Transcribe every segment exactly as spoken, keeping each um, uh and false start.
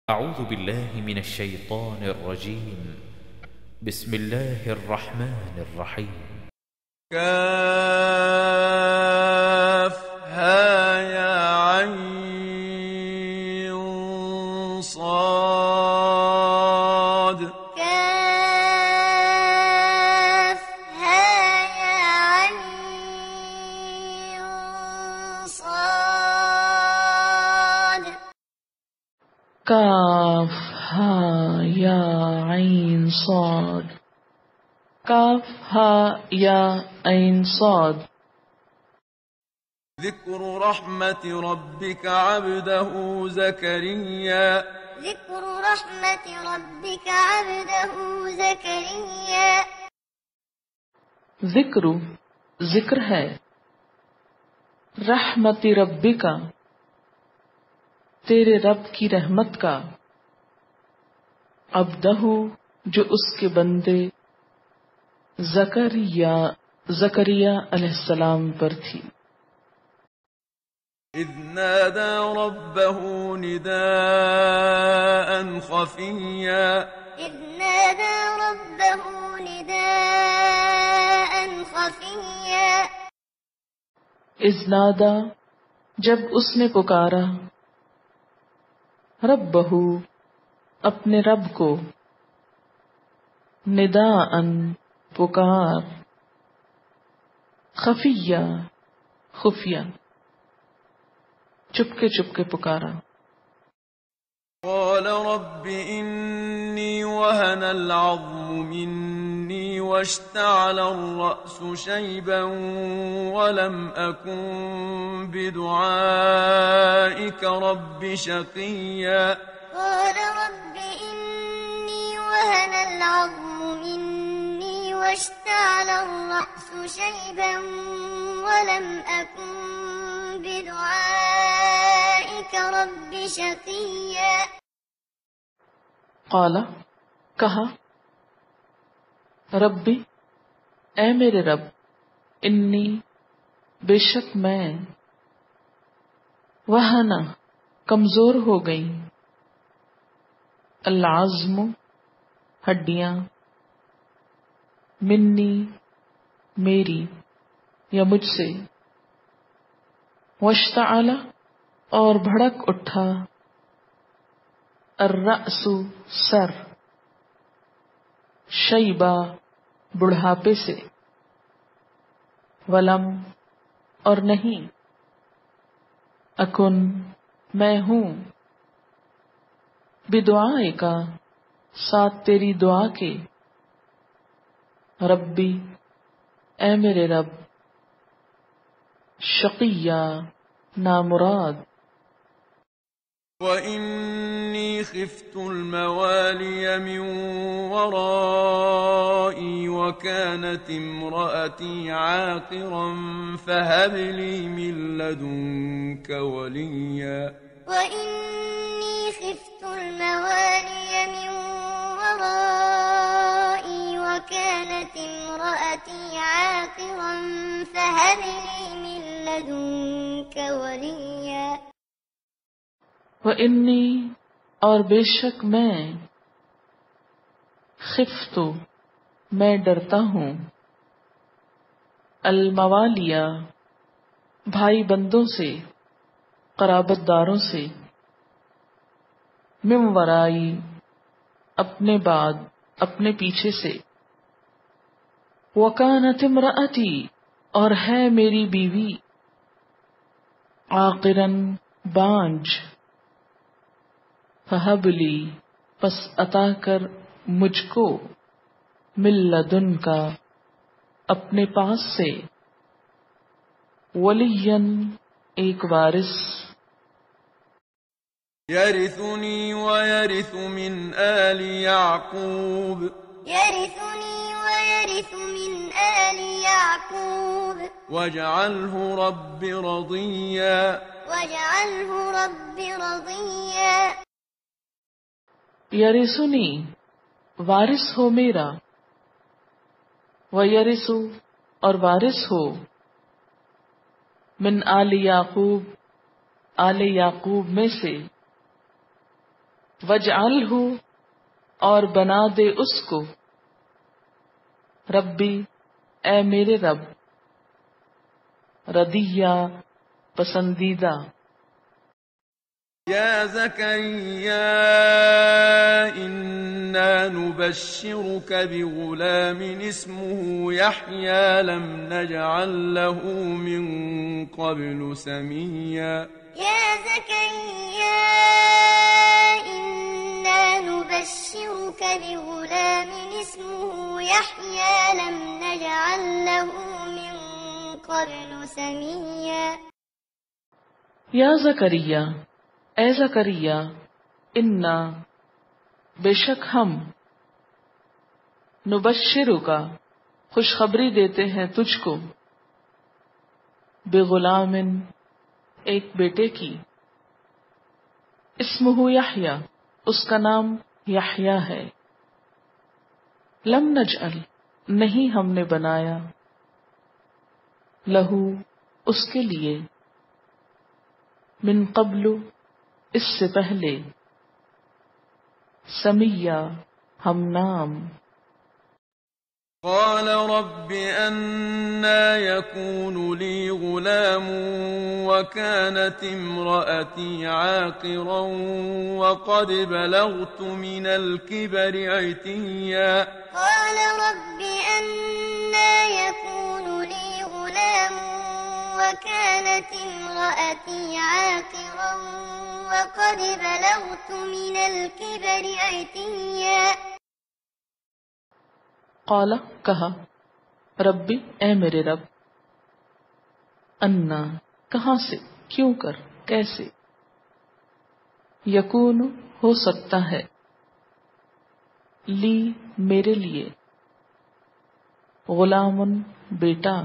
أعوذ بالله من الشيطان الرجيم. بسم الله الرحمن الرحيم. كافها يا عين صاد كافها يا عين صاد کاف ہا یا عین صاد کاف ہا یا عین صاد. ذكر رحمة ربك عبده زكريا ذكر رحمة ربك عبده زكريا. ذکر ذکر ہے رحمت ربی کا تیرے رب کی رحمت کا عبدہ جو اس کے بندے زکریا زکریا علیہ السلام پر تھی. إذ نادى ربه نداء خفيا إذ نادى ربه نداء خفيا. اذ نادا جب اس نے پکارا ربہ اپنے رب کو نداءً پکار خفیہ خفیہ چپکے چپکے پکارا. قال رب إني وهن العظم مني واشتعل الرأس شيبا ولم أكن بدعائك رب شقيا. قال رب إني وهن العظم مني واشتعل الرأس شيبا ولم أكن بدعائك رب شقيا. قال کہا ربی اے میرے رب انی بے شک میں وہنا کمزور ہو گئی العظم ہڈیاں منی میری یا مجھ سے واشتعل اور بھڑک اٹھا الرأس سر شیبہ بڑھاپے سے ولم اور نہیں اکن میں ہوں بدعائے کا ساتھ تیری دعا کے ربی اے میرے رب شقیہ نامراد. وإني خفت الموالي من ورائي وكانت امرأتي عاقرا فهب لي من لدنك وليا. وإني خفت الموالي من ورائي وكانت امرأتي عاقرا فهب لي من لدنك وليا. وإنی اور بے شک میں خفتو میں ڈرتا ہوں الموالیہ بھائی بندوں سے قرابت داروں سے من ورائی اپنے بعد اپنے پیچھے سے وکانت امرأتی اور ہے میری بیوی عاقرن بانج فہب لی پس عطا کر مجھ کو من لدن کا اپنے پاس سے ولین ایک وارث يرثني ويرث من آل يعقوب يرثني ويرث من آل يعقوب واجعله رب رضيا واجعله رب رضيا. یرثنی وارث ہو میرا ویرث اور وارث ہو من آل یعقوب آل یعقوب میں سے وجعلہ اور بنا دے اس کو، ربی اے میرے رب، رضیہ پسندیدہ. يا زكريا إنا نبشرك بغلام اسمه يحيى لم نجعل له من قبل سميا. يا زكريا إنا نبشرك بغلام اسمه يحيى لم نجعل له من قبل سميا. یا زکریا اے زکریا، انا بے شک ہم، نبشرک خوشخبری دیتے ہیں تجھ کو، بغلام ایک بیٹے کی، اسمہ یحییٰ اس کا نام یحییٰ ہے، لم نجعل نہیں ہم نے بنایا، لہو اس کے لیے، من قبل اس سے پہلے، سمیہ ہم نام. قال رب أنا يكون لي غلام وكانت امرأتي عاقرا وقد بلغت من الكبر عتيا. قال رب أنا يكون لي غلام وكانت امرأتي عاقرا وقد بلغت من الكبر عتيا. قال کہا، ربی اے میرے رب، انا کہاں سے، کیوں کر، کیسے، یکون ہو سکتا ہے، لی میرے لیے، غلام بیٹا،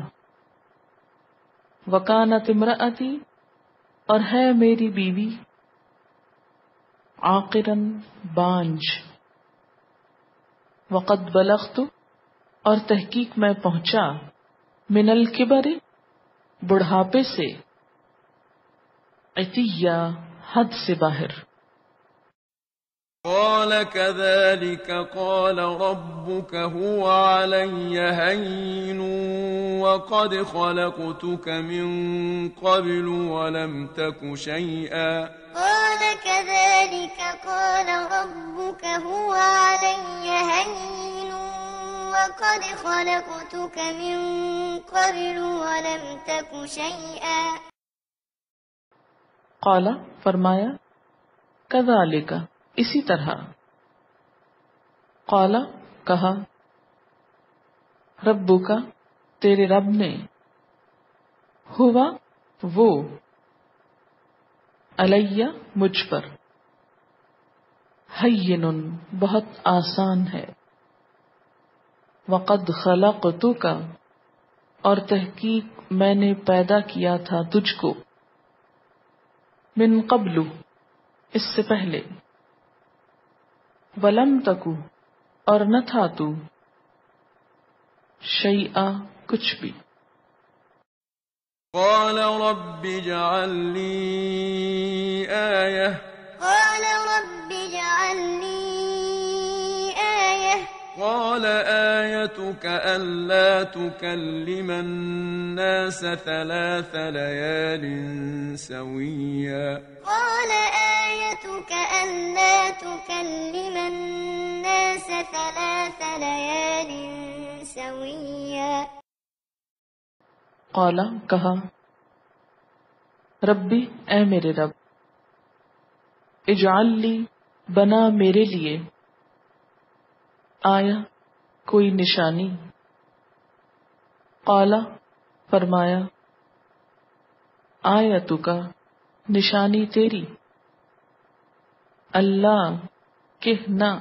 وکانت امرأتی اور ہے میری بیوی، عاقرن بانجھ، وقد بلغت اور تحقیق میں پہنچا، من الکبر بڑھاپے سے، عتیہ حد سے باہر. قال كذلك قال ربك هو علي هين وقد خلقتك من قبل ولم تك شيئا. قال كذلك قال ربك هو علي هين وقد خلقتك من قبل ولم تك شيئا. قال فرمایا، کذالک اسی طرح، قال کہا، ربک تیرے رب نے، ہوا وہ، علیہ مجھ پر، ہین بہت آسان ہے، وقد خلقتک اور تحقیق میں نے پیدا کیا تھا تجھ کو، من قبل اس سے پہلے، ولم تکو اور نہ تھا تو، شیئا کچھ بھی. قال رب اجعل لي آية. قال رب اجعل لي آية. قال آيتك ألا تكلم الناس ثلاث ليال سويا. قال آيتك ألا تكلم الناس ثلاث ليال سويا. قال کہا، ربی اے میرے رب، اجعل لی بنا میرے لیے، آیا کوئی نشانی، قال فرمایا، آیتک نشانی تیری، اللہ کہ نہ،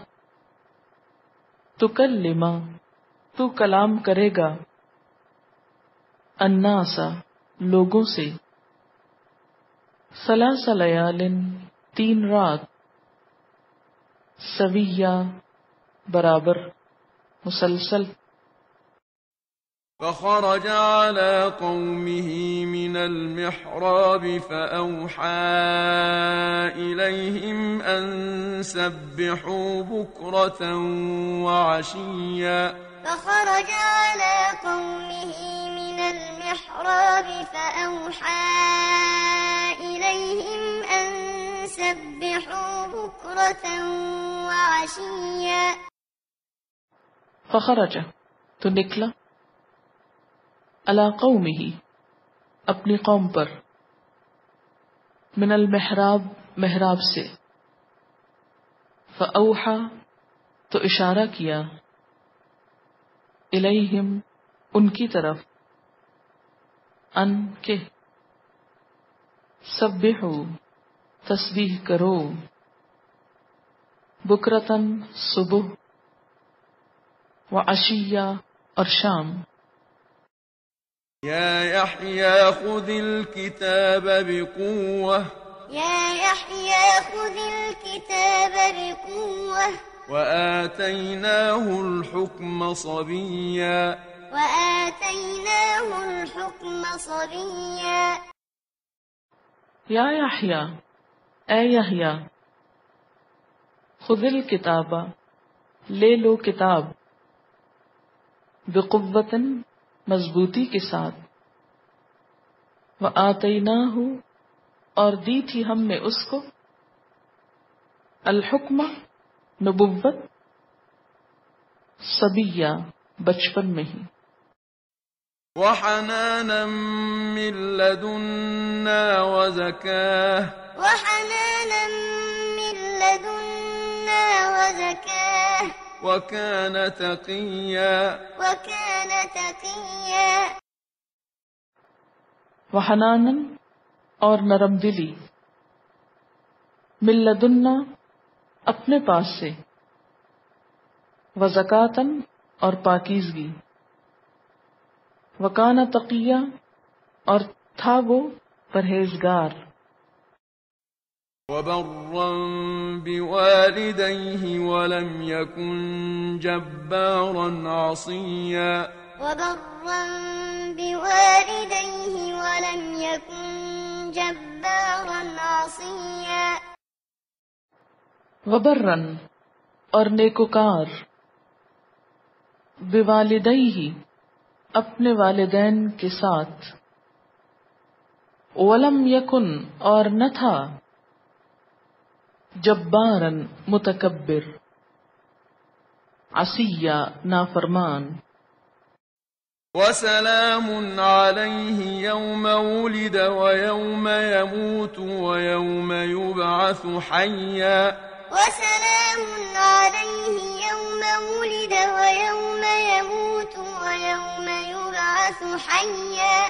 تکلم تو کلام کرے گا، الناس لوگوں سے، ثلاث لیال تین رات، سویہ برابر، مسلسل. فخرج على قومه من المحراب فأوحى إليهم أن سبحوا بكرة وعشيا فخرج على قومه من المحراب فأوحى إليهم أن سبحوا بكرة وعشيا فخرج تو نکلا علی قومہ اپنی قوم پر من المحراب محراب سے فاوحا تو اشارہ کیا الیہم ان کی طرف ان کے سبحو تسبیح کرو بکرتن صبح وعشیہ اور شام یا یحییٰ خذ الكتاب بقوة يا يحيى خذ الكتاب بقوة وآتيناه الحكم صبيا وآتيناه الحكم صبيا یا یحییٰ اے یحییٰ خذ الکتاب لے لو کتاب بقوة مضبوطی کے ساتھ وآتیناہ اور دی تھی ہم نے اس کو الحکم نبوت صبیہ بچپن میں ہی وحنانا من لدنا وزكاة وحنانا من لدنا وزكاة وكان تقيا وكان تقيا وحنانن اور نرم دلی من لدنا اپنے پاس سے وزکاتن اور پاکیزگی وکان تقیہ اور تھا وہ پرہیزگار وبرا بوالديه ولم يكن جبارا عصيا وبرا بوالديه ولم يكن جبارا عصيا وبرن اور نیکوکار بوالدیہ اپنے والدین کے ساتھ ولم یکن اور نہ تھا جبارن متکبر عصیہ نافرمان وسلام عليه يوم ولد ويوم يموت ويوم يبعث حيا وسلام عليه يوم ولد ويوم يموت ويوم يبعث حيا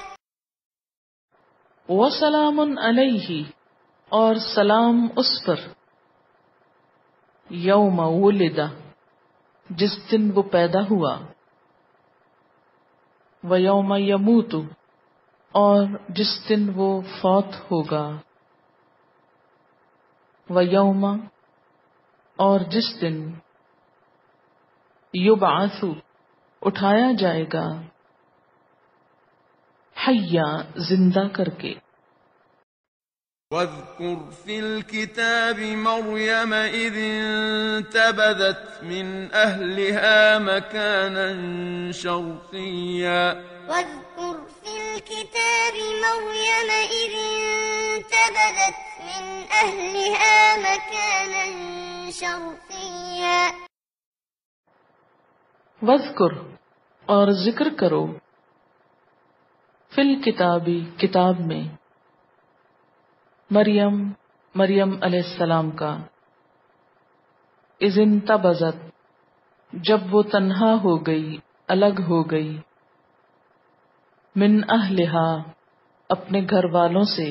وسلام علیہ اور سلام اس پر یوم ولد جس دن وہ پیدا ہوا ویوم یموت اور جس دن وہ فوت ہوگا ویوم اور جس دن یبعث اٹھایا جائے گا حیا زندہ کر کے واذكر في الكتاب مريم إذ انتبذت من أهلها مكانا شرقيا واذكر في الكتاب مريم إذ انتبذت من أهلها مكانا شرقيا واذکر اور ذکر کرو فی الکتابی کتاب میں مریم مریم علیہ السلام کا اذ انتبذت جب وہ تنہا ہو گئی الگ ہو گئی من اہلہا اپنے گھر والوں سے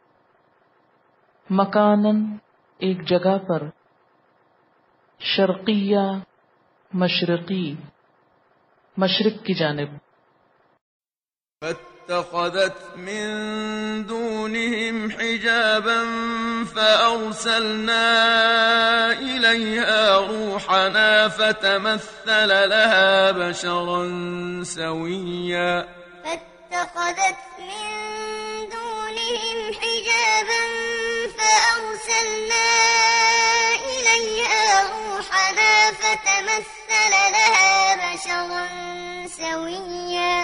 مکانن ایک جگہ پر شرقیہ مشرقی مشرق کی جانب فاتخذت من دونهم حجابا فأرسلنا إليها روحنا فتمثل لها بشرا سويا فاتخذت من دونهم حجابا فأرسلنا إليها روحنا فتمثل لها بشرا سويا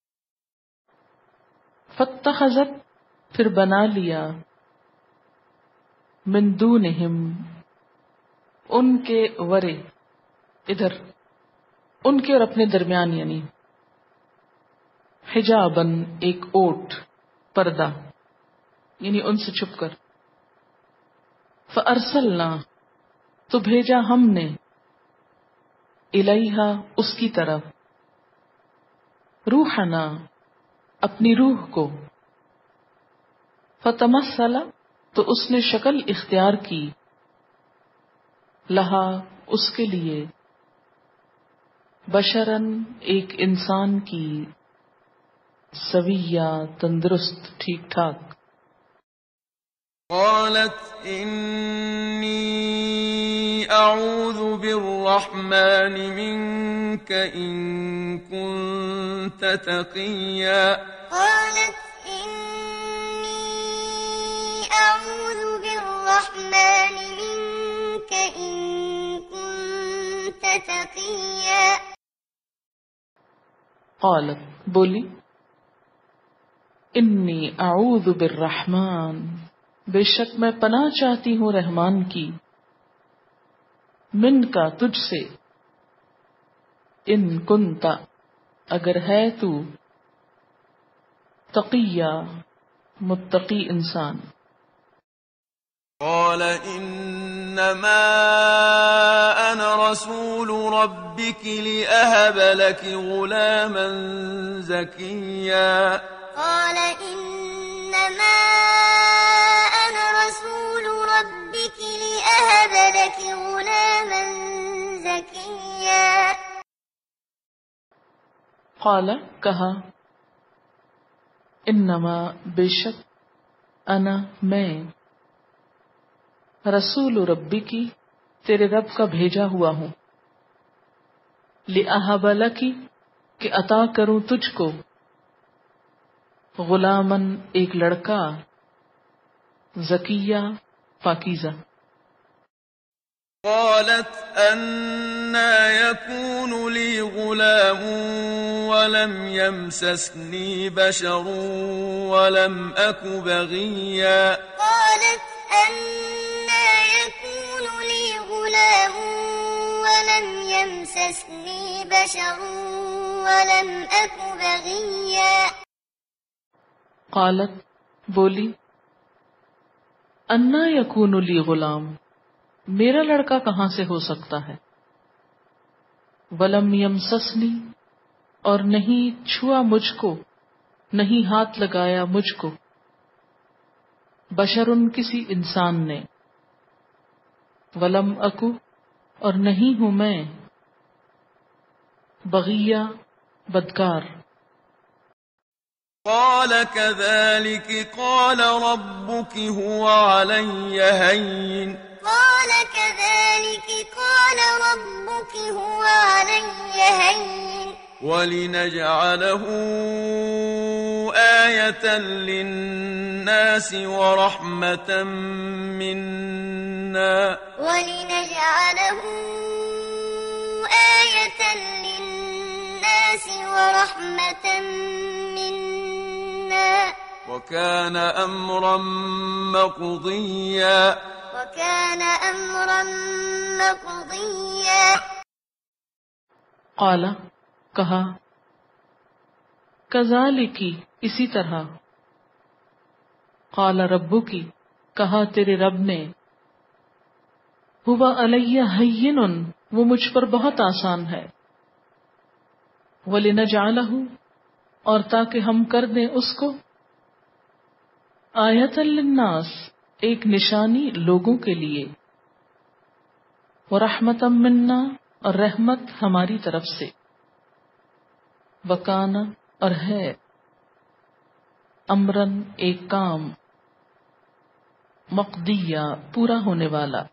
فاتخذت پھر بنا لیا من دونہم ان کے ورے ادھر ان کے اور اپنے درمیان یعنی حجابن ایک اوٹ پردہ یعنی ان سے چھپ کر فارسلنا تو بھیجا ہم نے الیہا اس کی طرف روحنا اپنی روح کو فتمثل تو اس نے شکل اختیار کی لہا اس کے لیے بشرن ایک انسان کی سویہ تندرست ٹھیک ٹھاک قالت انی اعوذ بالرحمن منك ان كنت تقیا قالت إني أعوذ بالرحمن منك إن كنت تقيا قالت بولی انی اعوذ بالرحمن بے شک میں پناہ چاہتی ہوں رحمان کی من کا تجھ سے ان کنتا اگر ہے تو تقیہ متقی انسان قال انما انا رسول ربك لأهب لك غلاما زكيا قال إنما أنا رسول ربك لأهب لك غلاما زكيا قال کہا انما بے شک انا میں رسول ربی کی تیرے رب کا بھیجا ہوا ہوں لأہب لکی کہ عطا کروں تجھ کو غلامن ایک لڑکا زکیہ پاکیزہ قالت أنا يكون لي غلام ولم يمسسني بشر ولم أك بغيا قالت أنا يكون لي غلام ولم يمسسني بشر ولم أك بغيا قالت بولی انا یکون لی غلام میرا لڑکا کہاں سے ہو سکتا ہے ولم یمسسنی اور نہیں چھوا مجھ کو نہیں ہاتھ لگایا مجھ کو بشرن کسی انسان نے ولم اکو اور نہیں ہوں میں بغیہ بدکار قال كذلك قال ربك هو علي هين قال كذلك قال ربك هو علي هين ولنجعله آية للناس ورحمة منا ولنجعله آية للناس ورحمة منا وكان أمرا مقضيا وكان أمرا مقضيا قال کہا کذالکی اسی طرح قال ربکی کہا تیرے رب نے ہوا علی ہین وہ مجھ پر بہت آسان ہے وَلِنَجْعَلَهُ اور تاکہ ہم کر دیں اس کو آیۃ للناس ایک نشانی لوگوں کے لیے وَرَحْمَةً مِنَّا اور رحمت ہماری طرف سے وَكَانَ اور ہے امرن ایک کام، مقضیہ پورا ہونے والا.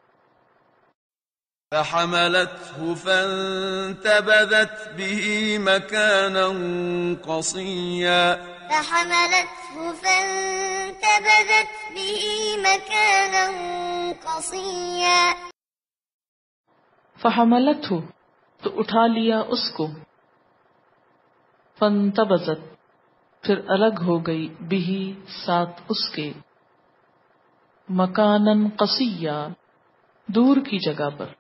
فحملته فانتبذت به مكانا قصيا فحملته فانتبذت به مكانا قصيا. فحملته تو اٹھا لیا اس کو، فانتبذت پھر الگ ہو گئی، بھی ساتھ اس کے، مکانن قصیا دور کی جگہ پر.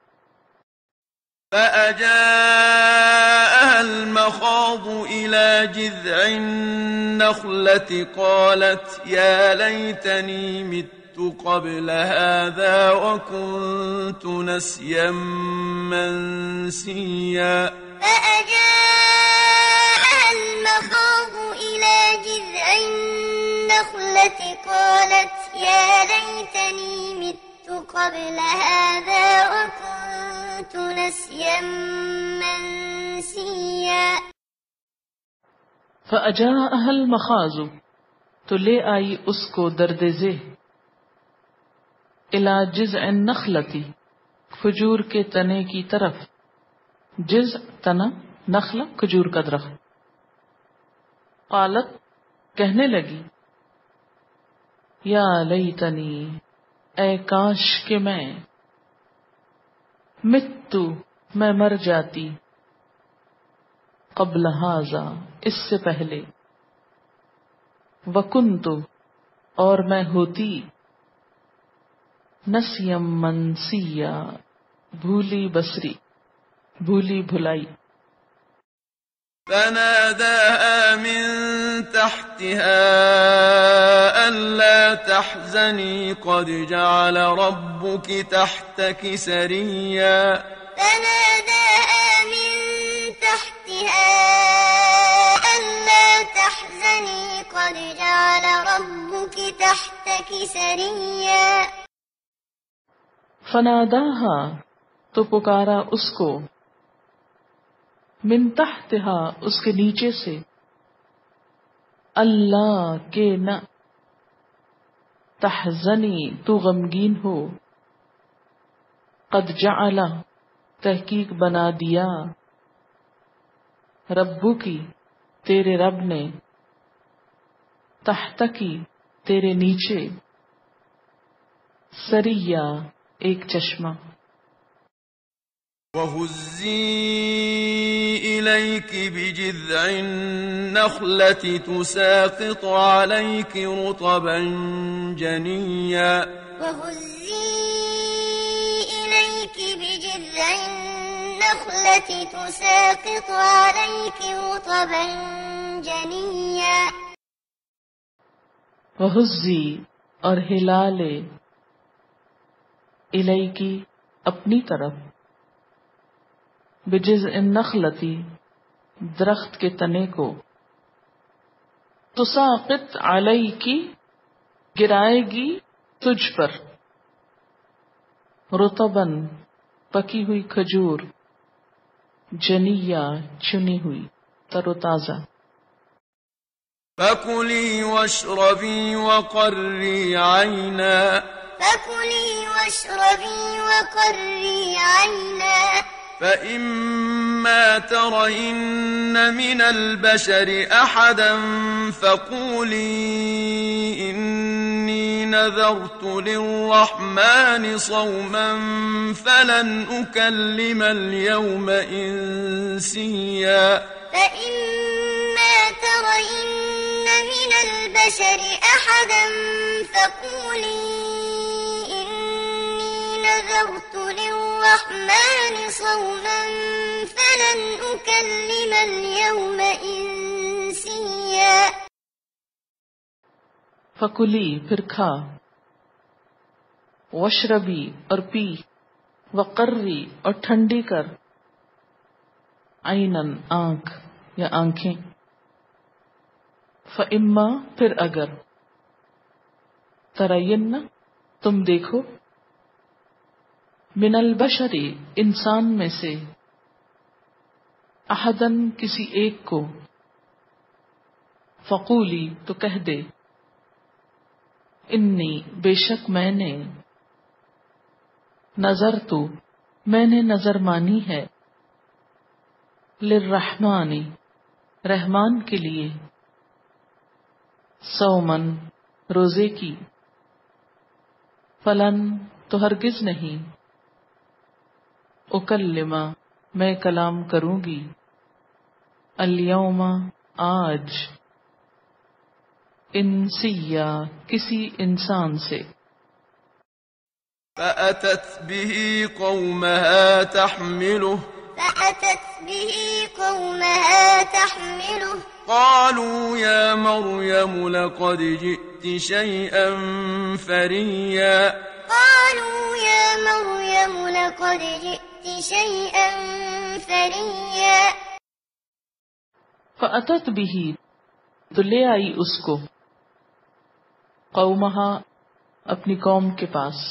فأجاءها المخاض إلى جذع النخلة قالت يا ليتني مت قبل هذا وكنت نسيا منسيا. فأجاءها المخاض إلى جذع النخلة قالت يا ليتني مت قبل هذا وكنت نسيا منسيا. فأجاءها المخاض تو لے آئی اس کو درد ذہ، الی جذع النخلۃ کھجور کے تنے کی طرف، جذع تنا، نخلہ کھجور کا درخت. قالت کہنے لگی، یا لیتنی اے کاش کہ میں، متّو میں مر جاتی، قبل ھذا اس سے پہلے، وکنت اور میں ہوتی، نسیم منسیا بھولی بسری، بھولی بھلائی. فناداها من تحتها ألا تحزني قد جعل ربك تحتك سريا. فناداها من تحتها ألا تحزني قد جعل ربك تحتك سريا. فناداها تو پکارا اس کو، من تحتها اس کے نیچے سے، اللہ کے نہ، تحزنی تو غمگین ہو، قد جعل تحقیق بنا دیا، ربو کی تیرے رب نے، تحتکی تیرے نیچے، سریا ایک چشمہ. وهزي إليك بجذع النخلة تساقط عليك رطبا جنيا. وهزي إليك بجذع النخلة تساقط عليك رطبا جنيا. وہزی اور ہلا لے، الیکی اپنی طرف، بجذع النخلتی درخت کے تنے کو، تساقط علیکی گرائے گی تجھ پر، رطباً پکی ہوئی کھجور، جنیا چنی ہوئی تر و تازہ. فكلي واشربي وقري عينا. فكلي واشربي وقري عينا. فإما ترين من البشر أحدا فقولي إني نذرت للرحمن صوما فلن أكلم اليوم إنسيا. فإما ترين من البشر أحدا فقولي إني نذرت للرحمن صوما فلن أكلم اليوم إنسيا. فکلی پھر کھا، واشربی اور پی، وقری اور ٹھنڈی کر، عینن آنکھ یا آنکھیں، فاما پھر اگر، ترین تم دیکھو، من البشری انسان میں سے، احدن کسی ایک کو، فقولی تو کہہ دے، انی بے شک میں نے، نظر تو میں نے نظر مانی ہے، للرحمانی رحمان کے لیے، صومن روزے کی، فلن تو ہرگز نہیں، اکلمہ میں کلام کروں گی، الیوم آج، انسیا کسی انسان سے۔ فأتت به قومها تحمله فأتت به قومها تحمله قالوا يا مريم لقد جئت شيئا فريا قالوا يا مريم لقد جئت شيئا فريا فأتت به تو لے آئی اس کو، قومہا اپنی قوم کے پاس،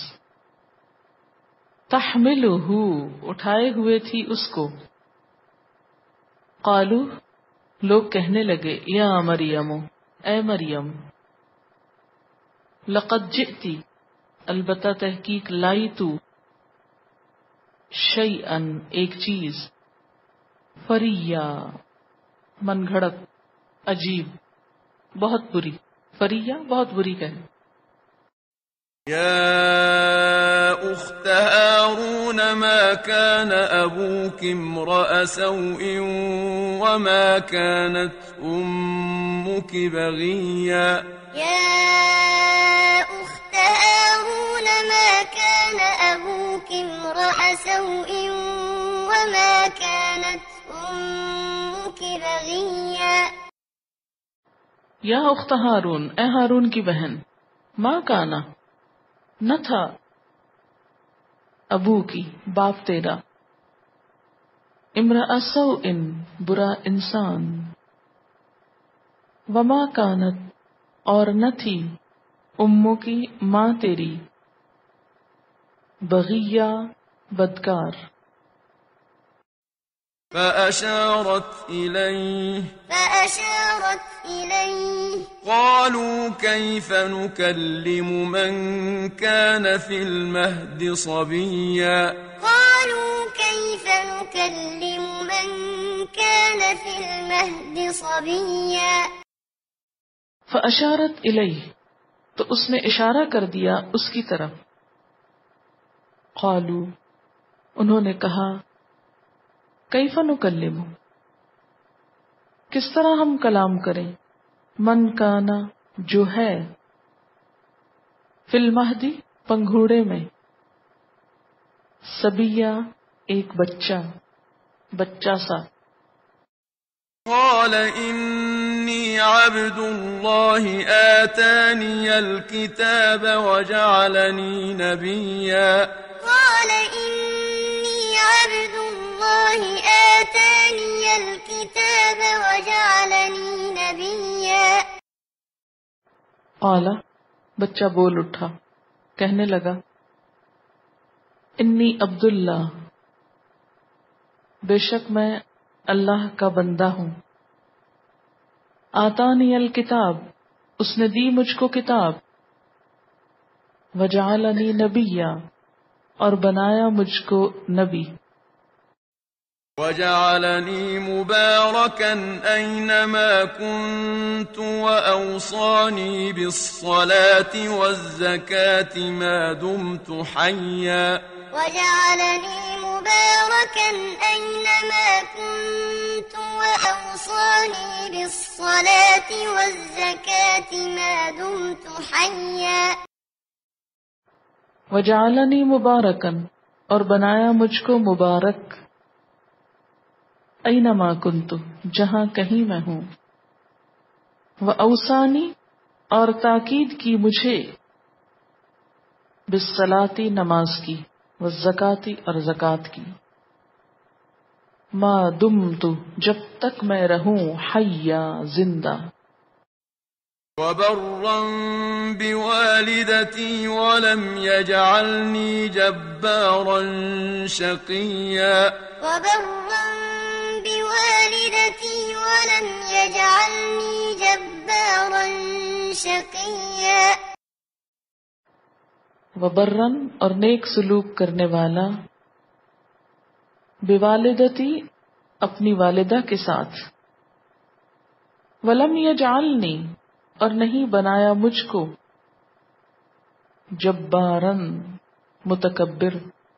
تحملہ اٹھائے ہوئے تھی اس کو، قالو لوگ کہنے لگے، یا مریم اے مریم، لقد جئتی البتہ تحقیق لائی تو، شیئن ایک چیز، فریا من گھڑت، عجیب، بہت بری، فریا بہت بری کہے۔ يا أخت هارون ما كان أبوك امرأ سوء وما كانت أمك بغيا يا أخت هارون ما كان أبوك امرأ سوء وما كانت أمك بغيا یا اخت ہارون اے ہارون کی بہن، ماں کانا نہ تھا، ابو کی باپ تیرا، امرأ سوء برا انسان، وما کانت اور نہ تھی، امو کی ماں تیری، بغیہ بدکار۔ فأشارت إليه فأشارت إليه قالوا كيف نكلم من كان في المهد صبيا قالوا كيف نكلم من كان في المهد صبيا فأشارت الیہ تو اس نے اشارہ کر دیا اس کی طرف، قالو انہوں نے کہا، کیف نکلم کس طرح ہم کلام کریں، من کانا جو ہے، فی المہدی پنگھوڑے میں، صبیہ ایک بچہ بچہ سا، قال إني عبد الله آتاني الكتاب وجعلني نبيا قال إني عبد الله آتاني الكتاب وجعلني نبيا قال بچہ بول اٹھا، کہنے لگا، انی عبداللہ بے شک میں اللہ کا بندہ ہوں، آتانی الکتاب اس نے دی مجھ کو کتاب، وجعلنی نبیا اور بنایا مجھ کو نبی، وجعلني مباركا أينما كنت وأوصاني بالصلاة والزكاة ما دمت حيا وجعلني مباركا أينما كنت وأوصاني بالصلاة والزكاة ما دمت حيا وجعلنی مبارکن اور بنایا مجھ کو مبارک، اینما کنت جہاں کہیں میں ہوں، وأوصانی اور تاکید کی مجھے، بالصلاۃ نماز کی، والزکاۃ اور زکوٰۃ کی، ما دمت جب تک میں رہوں، حیا زندہ، وبرا بوالدتي ولم يجعلني جبارا شقيا وبرا بوالدتي ولم يجعلني جبارا شقيا وبرن اور نیک سلوک کرنے والا، بوالدتی اپنی والدہ کے ساتھ، ولم یجعلنی اور نہیں بنایا مجھ کو، جبارن متکبر،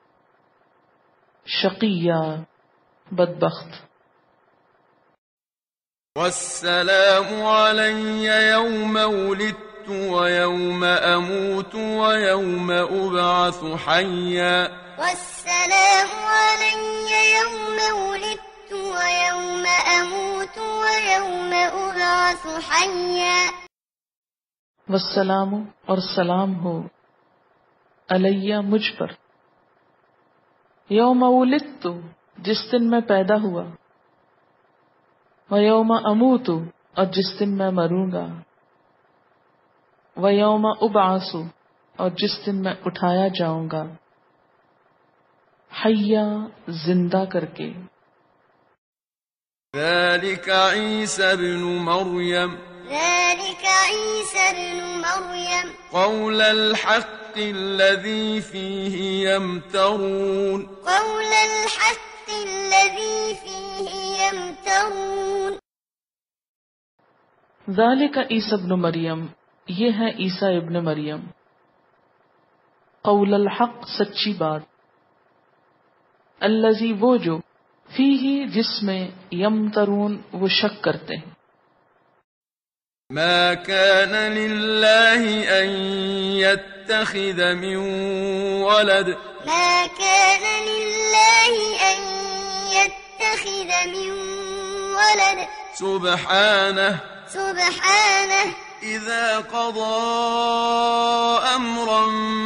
شقیہ بدبخت۔ والسلام علی یوم ولدت ویوم اموت ویوم ابعث حیا۔ والسلام علی یوم ولدت ویوم اموت ویوم ابعث حیا۔ والسلام اور سلام ہو علیہ مجھ پر، یوم ولدت جس دن میں پیدا ہوا، ویوم اموت اور جس دن میں مروں گا، ویوم ابعث اور جس دن میں اٹھایا جاؤں گا، حیا زندہ کر کے۔ ذلك عیسی ابن مریم ذلك عيسى ابن مريم قول الحق الذي فيه يمترون قول الحق الذي فيه يمترون۔ ذالک عیسی ابن مریم، یہ ہے عیسیٰ ابن مریم، قول الحق سچی بات، الذی وہ جو، فیہ جس میں، یمترون وہ شک کرتے ہیں۔ ما كان لله أن يتخذ من ولد ما كان لله أن يتخذ من ولد سبحانه سبحانه إذا قضى أمرا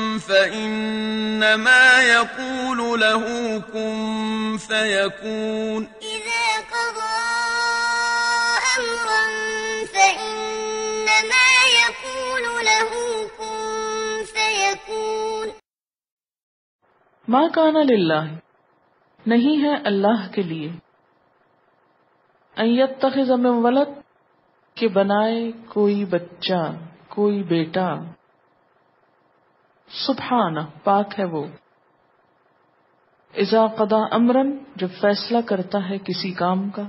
فإنما يقول له كن فيكون إذا قضى أمرا فإنما يقول له كن فيكون۔ ما کان للہ نہیں ہے اللہ کے لیے، ان یتخذ من ولد کہ بنائے کوئی بچہ، کوئی بیٹا، سبحانہ پاک ہے وہ، اذا قضا امرا جب فیصلہ کرتا ہے کسی کام کا،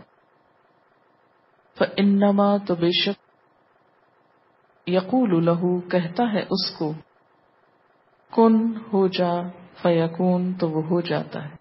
فانما تو بے شک، یقول لہو کہتا ہے اس کو، کن ہو جا، فیکون تو وہ ہو جاتا ہے۔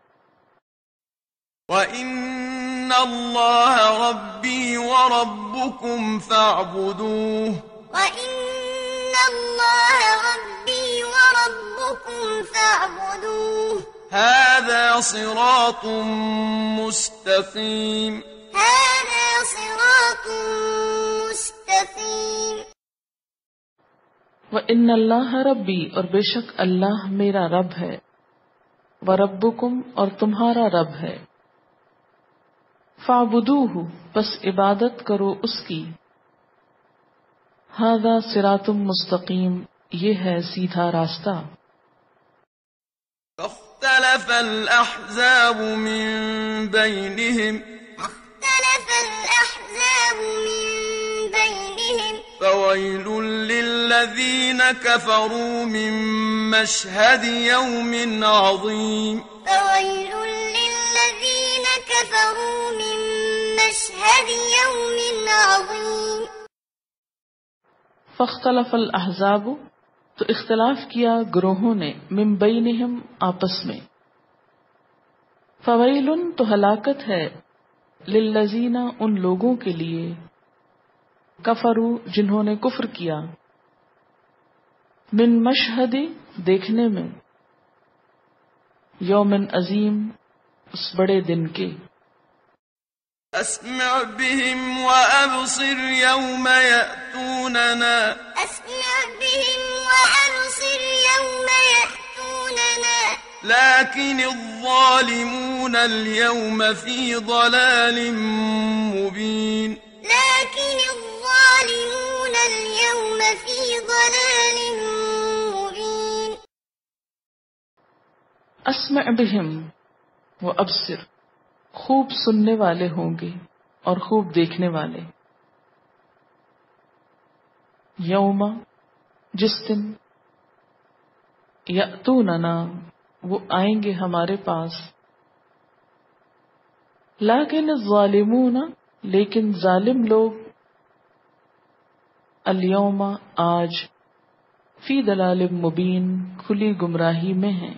وَإِنَّ اللَّهَ رَبِّي وَرَبُّكُمْ فَاعْبُدُوهُ وَإِنَّ اللَّهَ رَبِّي وَرَبُّكُمْ فَاعْبُدُوهُ هَذَا صِرَاطٌ مُسْتَقِيمٌ هَذَا صِرَاطٌ مُسْتَقِيمٌ۔ وَإِنَّ اللَّهَ رَبِّي اور بے شک اللہ میرا رب ہے، وَرَبُّكُمْ اور تمہارا رب ہے، فَاعْبُدُوهُ بس عبادت کرو اس کی، هَذَا صِرَاطٌ مستقیم یہ ہے سیدھا راستہ۔ فاختلف الأحزاب من بينهم فاختلف الأحزاب من بينهم فويل للذين كفروا من مشهد يوم عظيم فويل للذين كفروا من مشهد يوم عظيم۔ فاختلف الاحزاب تو اختلاف کیا گروہوں نے، من بینہم آپس میں، فویل تو ہلاکت ہے، للذین ان لوگوں کے لیے، کفروا جنہوں نے کفر کیا، من مشہد دیکھنے میں، یوم عظیم اس بڑے دن کے، أسمع بهم وأبصر يوم يأتوننا أسمع بهم وأبصر يوم يأتوننا لكن الظالمون اليوم في ضلال مبين لكن الظالمون اليوم في ضلال مبين۔ اسمع بہم و ابصر خوب سننے والے ہوں گے اور خوب دیکھنے والے، یوم جس دن، یأتوننا وہ آئیں گے ہمارے پاس، لیکن الظالمون لیکن ظالم لوگ الیوم آج فی دلال مبین کھلی گمراہی میں ہیں۔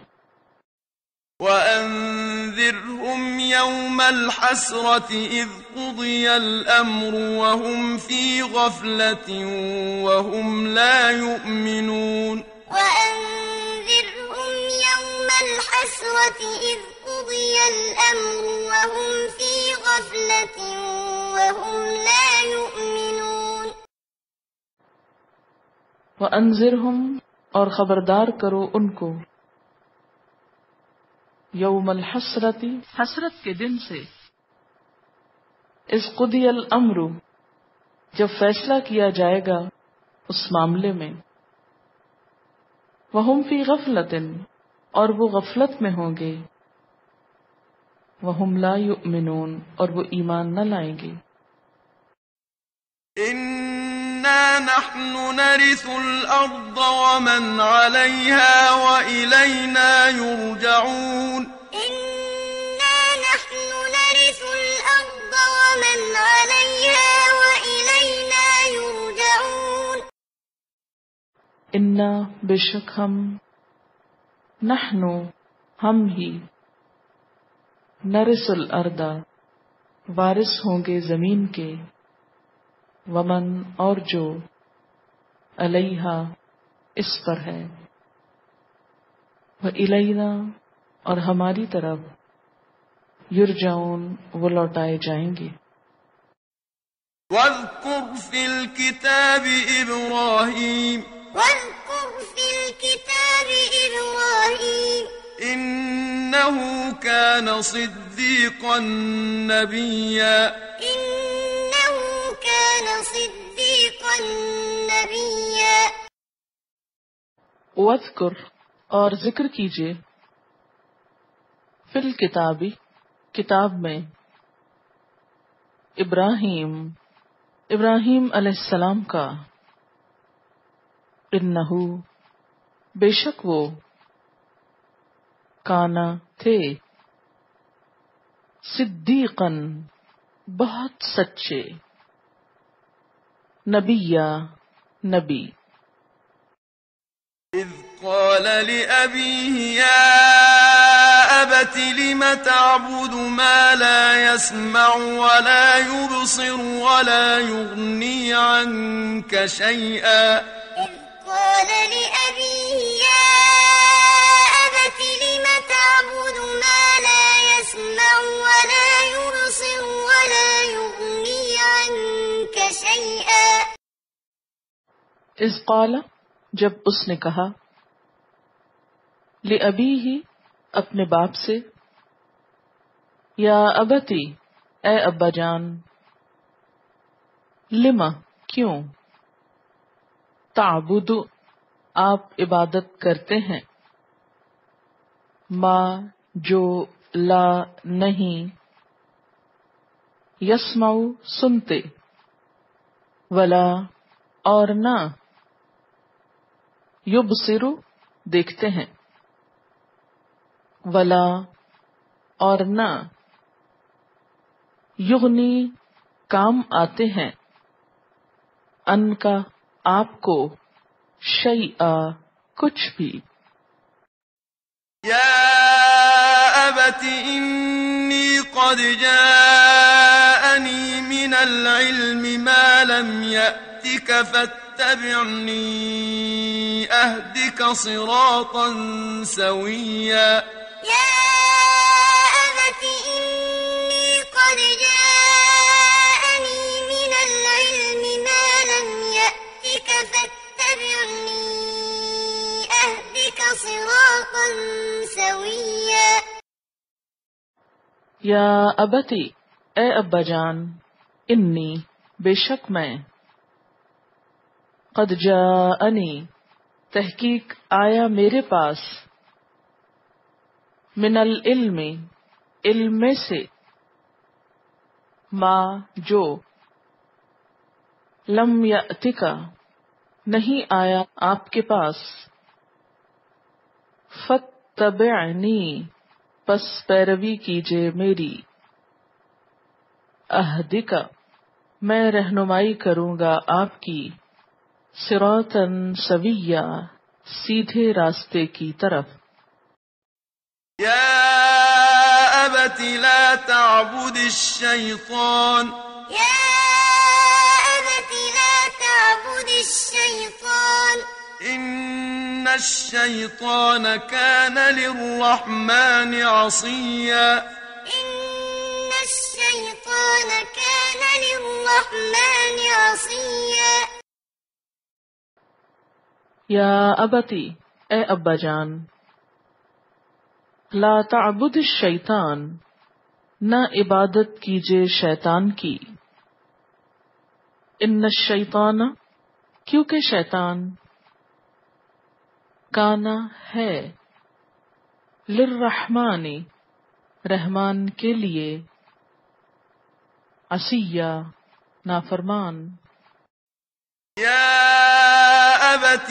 وَأَنذِرْهُمْ يَوْمَ الْحَسْرَةِ إِذْ قُضِيَ الْأَمْرُ وَهُمْ فِي غَفْلَةٍ وَهُمْ لَا يُؤْمِنُونَ وَأَنذِرْهُمْ يَوْمَ الْحَسْرَةِ إِذْ قُضِيَ الْأَمْرُ وَهُمْ فِي غَفْلَةٍ وَهُمْ لَا يُؤْمِنُونَ وَأَنذِرْهُمْ اور خبردار کرو ان کو، یوم الحسرتی حسرت کے دن سے، اذ قضی الامر جب فیصلہ کیا جائے گا اس معاملے میں، وہم فی غفلۃ اور وہ غفلت میں ہوں گے، وہم لا یؤمنون اور وہ ایمان نہ لائیں گے۔ إِنَّا نَحْنُ نَرِثُ الْأَرْضَ وَمَنْ عَلَيْهَا وَإِلَيْنَا يُرْجَعُونَ إِنَّا نَحْنُ نَرِثُ الْأَرْضَ وَمَنْ عَلَيْهَا وَإِلَيْنَا يُرْجَعُونَ انا بے شک ہم، نحنو ہم ہی، نرث الارض وارث ہوں گے زمین کے، ومن اور جو علیہا اس پر ہے، وإلینا اور ہماری طرف، یرجعون وہ لوٹائے جائیں گے۔ وَاذْكُرْ فِي الْكِتَابِ إِبْرَاهِيمَ وَاذْكُرْ فِي الْكِتَابِ إِبْرَاهِيمَ إِنَّهُ كَانَ صِدِّيقًا نَبِيًّا إِنَّهُ كَانَ صِدِّيقًا نَبِيًّا وَاذْكُر اور ذکر کیجئے، فی الکتابی کتاب میں، ابراہیم ابراہیم علیہ السلام کا، انہو بے شک وہ، کانا تھے، صدیقاً بہت سچے، نبیّا نبی، إِذْ قَالَ لِأَبِيهِ يَا أَبَتِ لِمَ تَعْبُدُ مَا لَا يَسْمَعُ وَلَا يُبْصِرُ وَلَا يُغْنِي عَنكَ شَيْئًا إِذْ قَالَ لِأَبِيهِ يَا أَبَتِ لِمَ تَعْبُدُ مَا لَا يَسْمَعُ وَلَا يُبْصِرُ وَلَا يُغْنِي عَنكَ شَيْئًا اذ قال جب اس نے کہا، لِأَبِيهِ اپنے باپ سے، یا ابتی اے ابا جان، لما کیوں، تعبد آپ عبادت کرتے ہیں، ما جو لا نہیں، یسمع سنتے، ولا اور نہ، یبصر دیکھتے ہیں، ولا اور نہ، یغنی کام آتے ہیں، ان کا آپ کو، شیئا کچھ بھی۔ يَا أَبَتِ إِنِّي قَدْ جَاءَنِي مِنَ الْعِلْمِ مَا لَمْ يَأْتِكَ فَاتَّبِعْنِي أَهْدِكَ صِرَاطًا سَوِيًّا يَا أَبَتِ إِنِّي قَدْ جَاءَنِي مِنَ الْعِلْمِ مَا لَمْ يَأْتِكَ فَاتَّبِعْنِي أَهْدِكَ صِرَاطًا سَوِيًّا یا ابتی اے ابا جان، انی بے شک میں، قد جاءنی تحقیق آیا میرے پاس، من العلم علم میں سے، ما جو، لم یأتک نہیں آیا آپ کے پاس، فاتبعنی پس پیروی کیجئے میری، اہدک میں رہنمائی کروں گا آپ کی، صراطا سویا سیدھے راستے کی طرف۔ یا ابت لا تعبد الشیطان يا أبت لا تعبد الشيطان ان الشیطان كان للرحمن عصیا إن الشيطان كان للرحمن عصيا یا ابتی اے ابا جان، لا تعبد الشیطان نہ عبادت کیجئے شیطان کی، ان الشیطان کیونکہ شیطان، کانا ہے، للرحمن رحمان کے لیے، عصیا نافرمان۔ یا ابت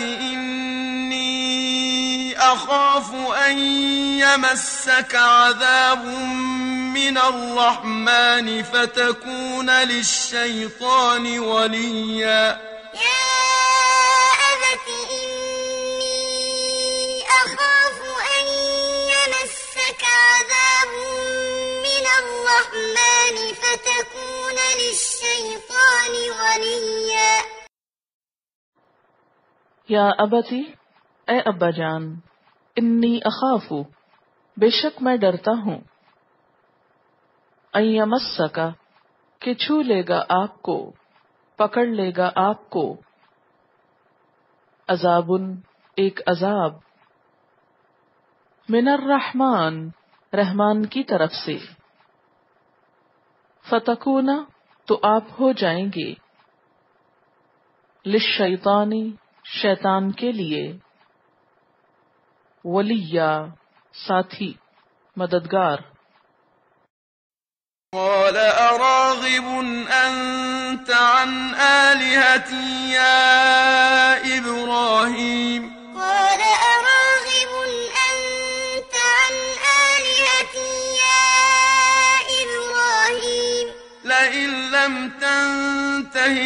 انی اخاف ان یمسک عذاب من الرحمن فتكون للشیطان ولیا يا أبت إني أخاف أن يمسك عذاب من الرحمن فتكون للشيطان وليا یا ابتی اے ابا جان، انی اخاف بے شک میں ڈرتا ہوں، ان یمسک کہ چھو لے گا آپ کو، پکڑ لے گا آپ کو، عذاب ایک عذاب، من الرحمن رحمان کی طرف سے، فتکون تو آپ ہو جائیں گے، للشیطانی شیطان کے لیے، ولیہ ساتھی مددگار۔ قال اراغب انت عن آلهتي يا ابراهيم قال أراغب أنت عن آلهتي يا إبراهيم لئن لم تنته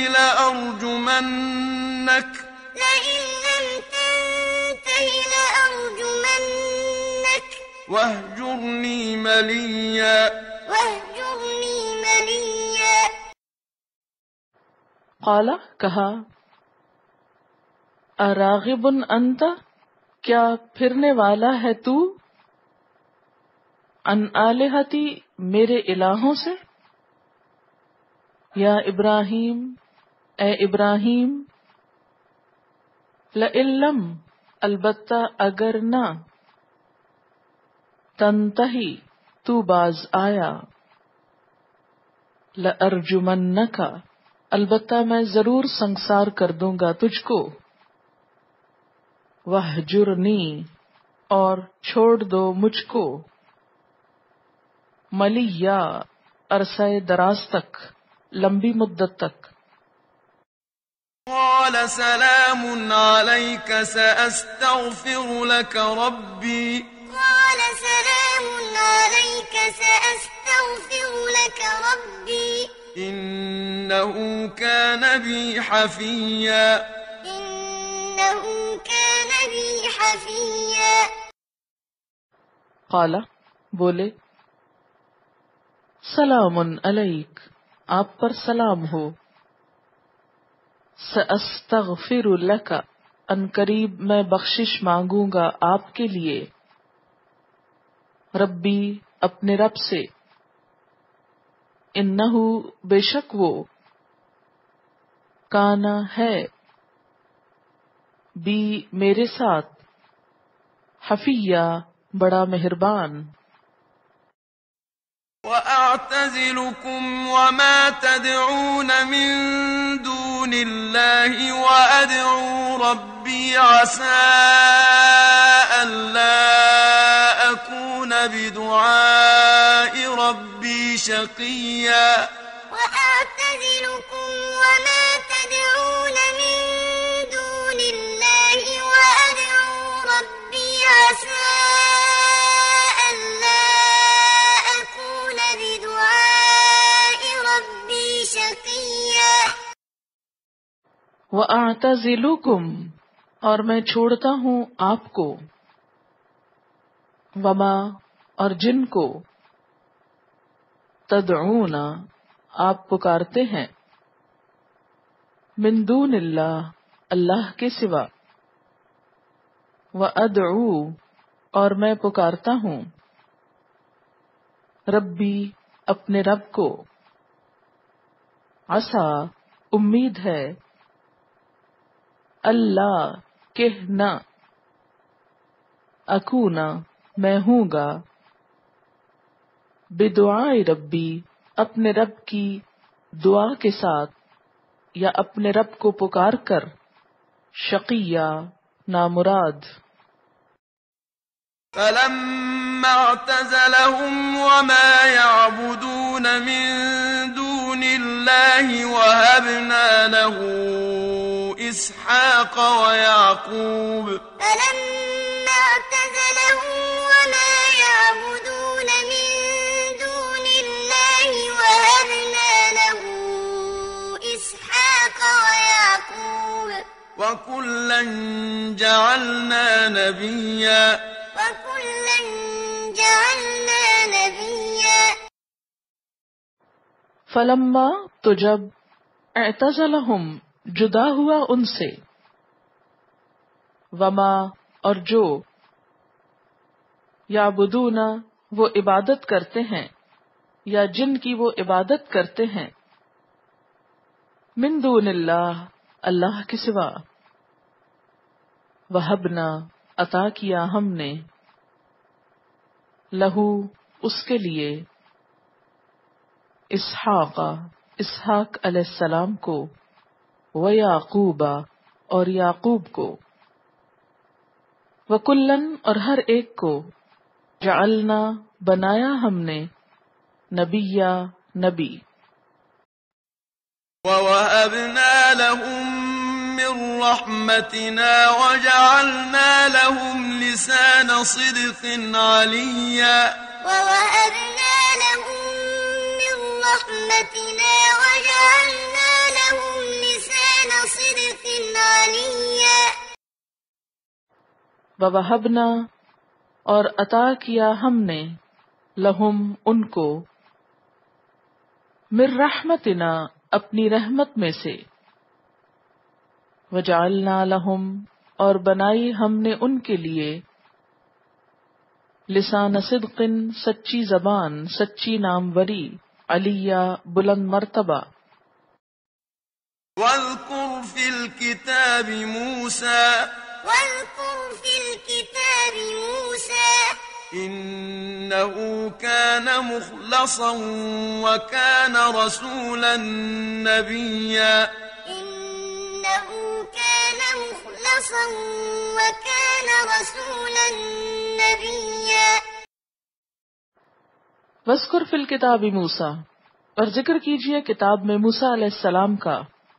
لأرجمنك لئن لم تنته لأرجمنك واهجرني مليا واهجرني مليا قال کہا، اراغب انت کیا پھرنے والا ہے تو، ان آلہتی میرے الہوں سے، یا ابراہیم اے ابراہیم، لئن لم البتہ اگر نہ، تنتہی تو باز آیا، لأرجمنک البتہ میں ضرور سنگسار کر دوں گا تجھ کو، وہجرنی اور چھوڑ دو مجھ کو، ملیا عرصہ دراز تک، لمبی مدت تک۔ قال سلام عليك سأستغفر لك ربي قال سلام عليك سأستغفر لك ربي إنه كان بي حفيا إنه كان بي حفيا قال بولے، سلام علیک آپ پر سلام ہو، سأستغفر لک ان قریب میں بخشش مانگوں گا آپ کے لیے، ربی اپنے رب سے، انہو بے شک وہ، کانا ہے، بی میرے ساتھ، حفیہ بڑا مہربان۔ وأعتزلكم وما تدعون من دون الله وأدعو ربي عسى ألا أكون بدعاء ربي شقيا وأعتزلكم وما تدعون من دون الله وأدعو ربي عسى وَأَعْتَزِلُكُمْ اور میں چھوڑتا ہوں آپ کو، وما اور جن کو، تدعون آپ پکارتے ہیں، من دون اللہ اللہ کے سوا، وَأَدْعُو اور میں پکارتا ہوں، ربی اپنے رب کو، عسیٰ امید ہے، اللہ کہ نہ، اکونا میں ہوں گا، بدعاء ربی اپنے رب کی دعا کے ساتھ یا اپنے رب کو پکار کر، شقیہ نامراد۔ فلما اعتزلهم وما يعبدون من دون الله وهبنا له إسحاق ويعقوب فلما اعتزلهم وما يعبدون من دون الله وهبنا له إسحاق ويعقوب وكلا جعلنا نبيا وكلا جعلنا نبيا۔ فلما تو جب، اعتزلہم جدا ہوا ان سے، وما اور جو، یعبدون وہ عبادت کرتے ہیں یا جن کی وہ عبادت کرتے ہیں، من دون اللہ اللہ کے سوا، وہبنا عطا کیا ہم نے، لہو اس کے لیے، اسحاق اسحاق علیہ السلام کو، و یعقوب اور یعقوب کو، وکلن اور ہر ایک کو، جعلنا بنایا ہم نے، نبیا نبی، ووهبنا لهم من رحمتنا وجعلنا لهم لسان صدق عليا ووهبنا لهم من رحمتنا وجعلنا لهم لسان صدق عليا۔ ووہبنا اور عطا کیا ہم نے، لہم ان کو، من رحمتنا اپنی رحمت میں سے، وجعلنا لہم اور بنائی ہم نے ان کے لیے، لسان صدق سچی زبان، سچی ناموری، علیہ بلند مرتبہ۔ واذكر في الكتاب موسى واذكر في الكتاب موسى إنه كان مخلصا وكان رسولا نبيا إنه كان مخلصا وكان رسولا نبيا۔ وذکر فی الکتاب موسیٰ اور ذکر کیجئے کتاب میں موسیٰ علیہ السلام کا،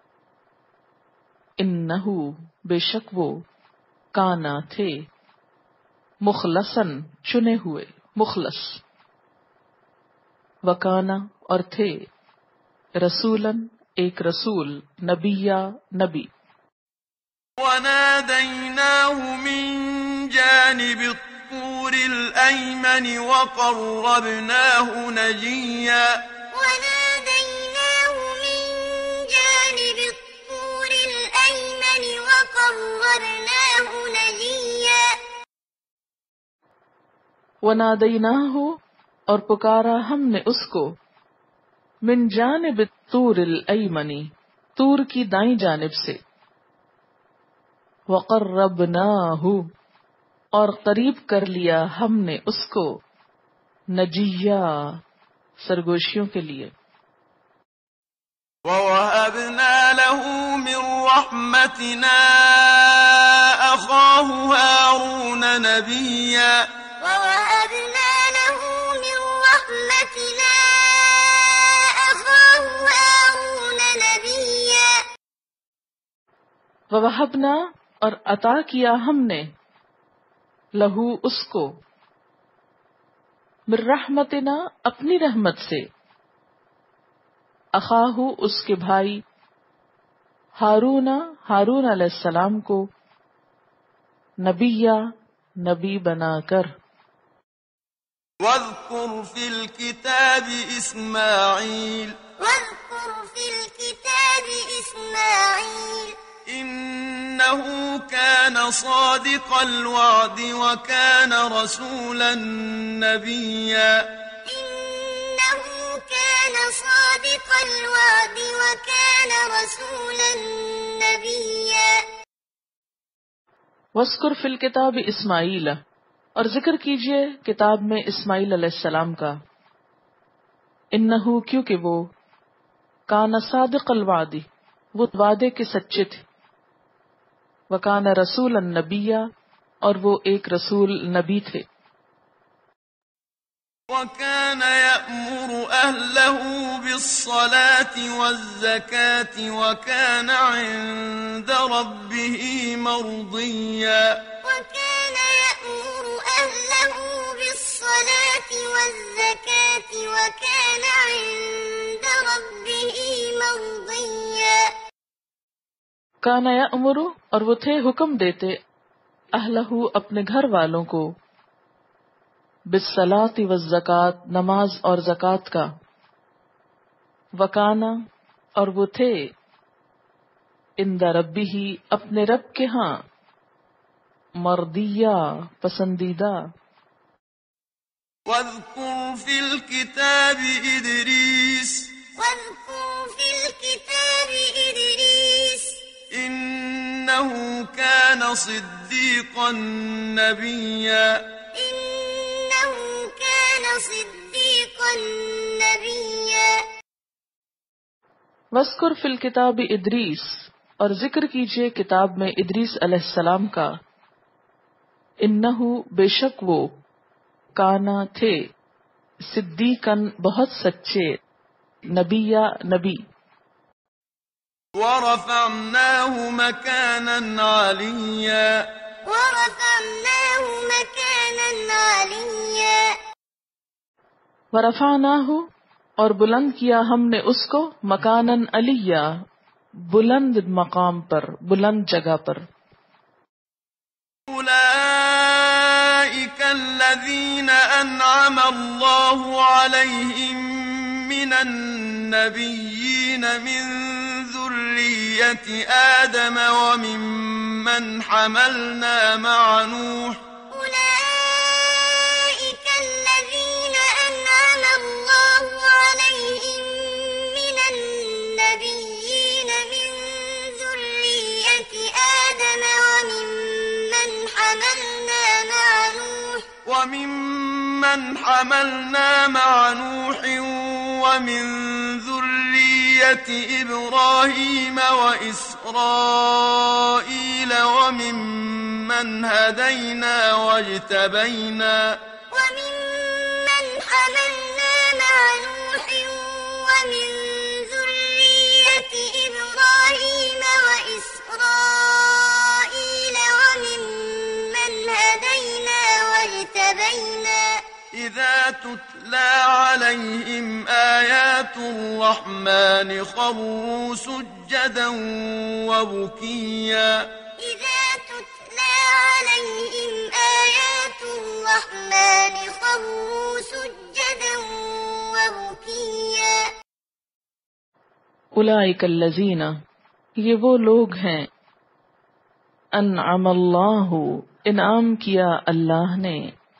انہو بے شک وہ، کانا تھے، مخلصاً چنے ہوئے، مخلص، وکانا اور تھے، رسولاً ایک رسول، نبیہ نبی۔ وناديناه من جانب الطور الأيمن وقربناه نجيا وناديناه من جانب الطور الأيمن وقربناه نجيا۔ ونادیناہ اور پکارا ہم نے اس کو، من جانب الطور الایمنی طور کی دائیں جانب سے، وقربناہ اور قریب کر لیا ہم نے اس کو، نجیہ سرگوشیوں کے لیے۔ ووهبنا له من رحمتنا أخاه هارون نبيا ووهبنا له من رحمتنا أخاه هارون نبيا۔ ووہبنا اور عطا کیا ہم نے، لہو اس کو، من رحمتنا اپنی رحمت سے، اخاہ اس کے بھائی، ہارون ہارون علیہ السلام کو نبیہ نبی بنا کر. واذكر في الكتاب إسماعيل واذكر في الكتاب إسماعيل إنه كان صادق الوعد وكان رسولا نبيا إنه كان صادق الوعد وكان رسولا نبيا. وَاذْكُرْ فِي الْكِتَابِ اسماعیل، اور ذکر کیجئے کتاب میں اسماعیل علیہ السلام کا. انہو، کیونکہ وہ کان صادق الوعد، وہ وعدے کے سچے تھے. وکان رسول النبی، اور وہ ایک رسول نبی تھے. وكان يأمر أهله بالصلاة والزكاة وكان عند ربه مرضيا وكان يأمر أهله بالصلاة والزكاة وكان عند ربه مرضيا. کان یأمر، اور وہ تھے حکم دیتے، اہلہ، اپنے گھر والوں کو، بالصلاۃ والزکاۃ، نماز اور زکوٰۃ کا. وکانا، اور وہ تھے، عند ربہ، اپنے رب کے ہاں، مرضیہ، پسندیدہ. واذكر في الكتاب إدريس واذكر في الكتاب إدريس إنه كان صديقا نبيا إنه كان صديقا نبيا. وَاذْكُرْ فِي الْكِتَابِ ادریس، اور ذکر کیجئے کتاب میں ادریس علیہ السلام کا. انہو، بے شک وہ، کانا تھے، صدیقاً بہت سچے، نبیہ نبی. ورفعناه مكانا عليا ورفعناه مكانا عليا. ورفعناہ، اور بلند کیا ہم نے اس کو، مکاناً علیہ، بلند مقام پر، بلند جگہ پر. أولئك الذين أنعم الله عليهم من النبيين من ذرية آدم وممن حملنا مع نوح أولئك الذين أنعم الله عليهم من النبيين من ذرية آدم وممن حملنا مع نوح وممن حملنا مع نوح ومن ذرية إبراهيم وإسرائيل وممن هدينا واجتبينا وممن حملنا مع نوح ومن ذرية إبراهيم وإسرائيل وممن هدينا واجتبينا إذا تتلى عليهم آيات الرحمن خروا سجدا وبكيا إذا تتلى عليهم آيات الرحمن خروا سجدا وبكيا. اولئک الذین، یہ وہ لوگ ہیں، انعم اللہ، انعام کیا اللہ نے،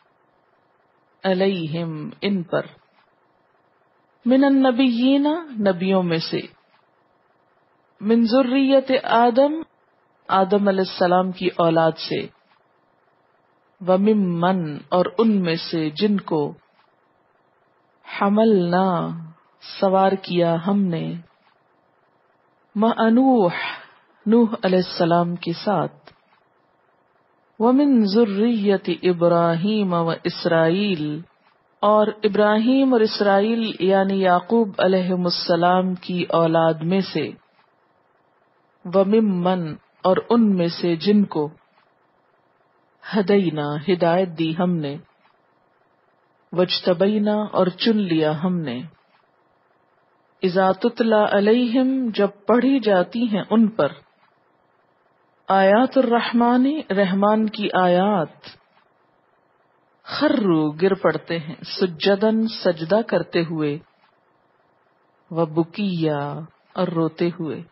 علیہم، ان پر، من النبیین، نبیوں میں سے، من ذریت آدم، آدم علیہ السلام کی اولاد سے، وممن، اور ان میں سے جن کو، حملنا، سوار کیا ہم نے، مع نوح، نوح علیہ السلام کے ساتھ، ومن ذریت ابراہیم و اسرائیل، اور ابراہیم اور اسرائیل یعنی یعقوب علیہ السلام کی اولاد میں سے، وممن، اور ان میں سے جن کو، ہدینا، ہدایت دی ہم نے، وجتبینا، اور چن لیا ہم نے. اذا تتلا علیہم جب پڑھی جاتی ہیں ان پر، آیات الرحمن رحمان کی آیات، خرو گر پڑتے ہیں، سجدن سجدہ کرتے ہوئے، و بکیا اور روتے ہوئے۔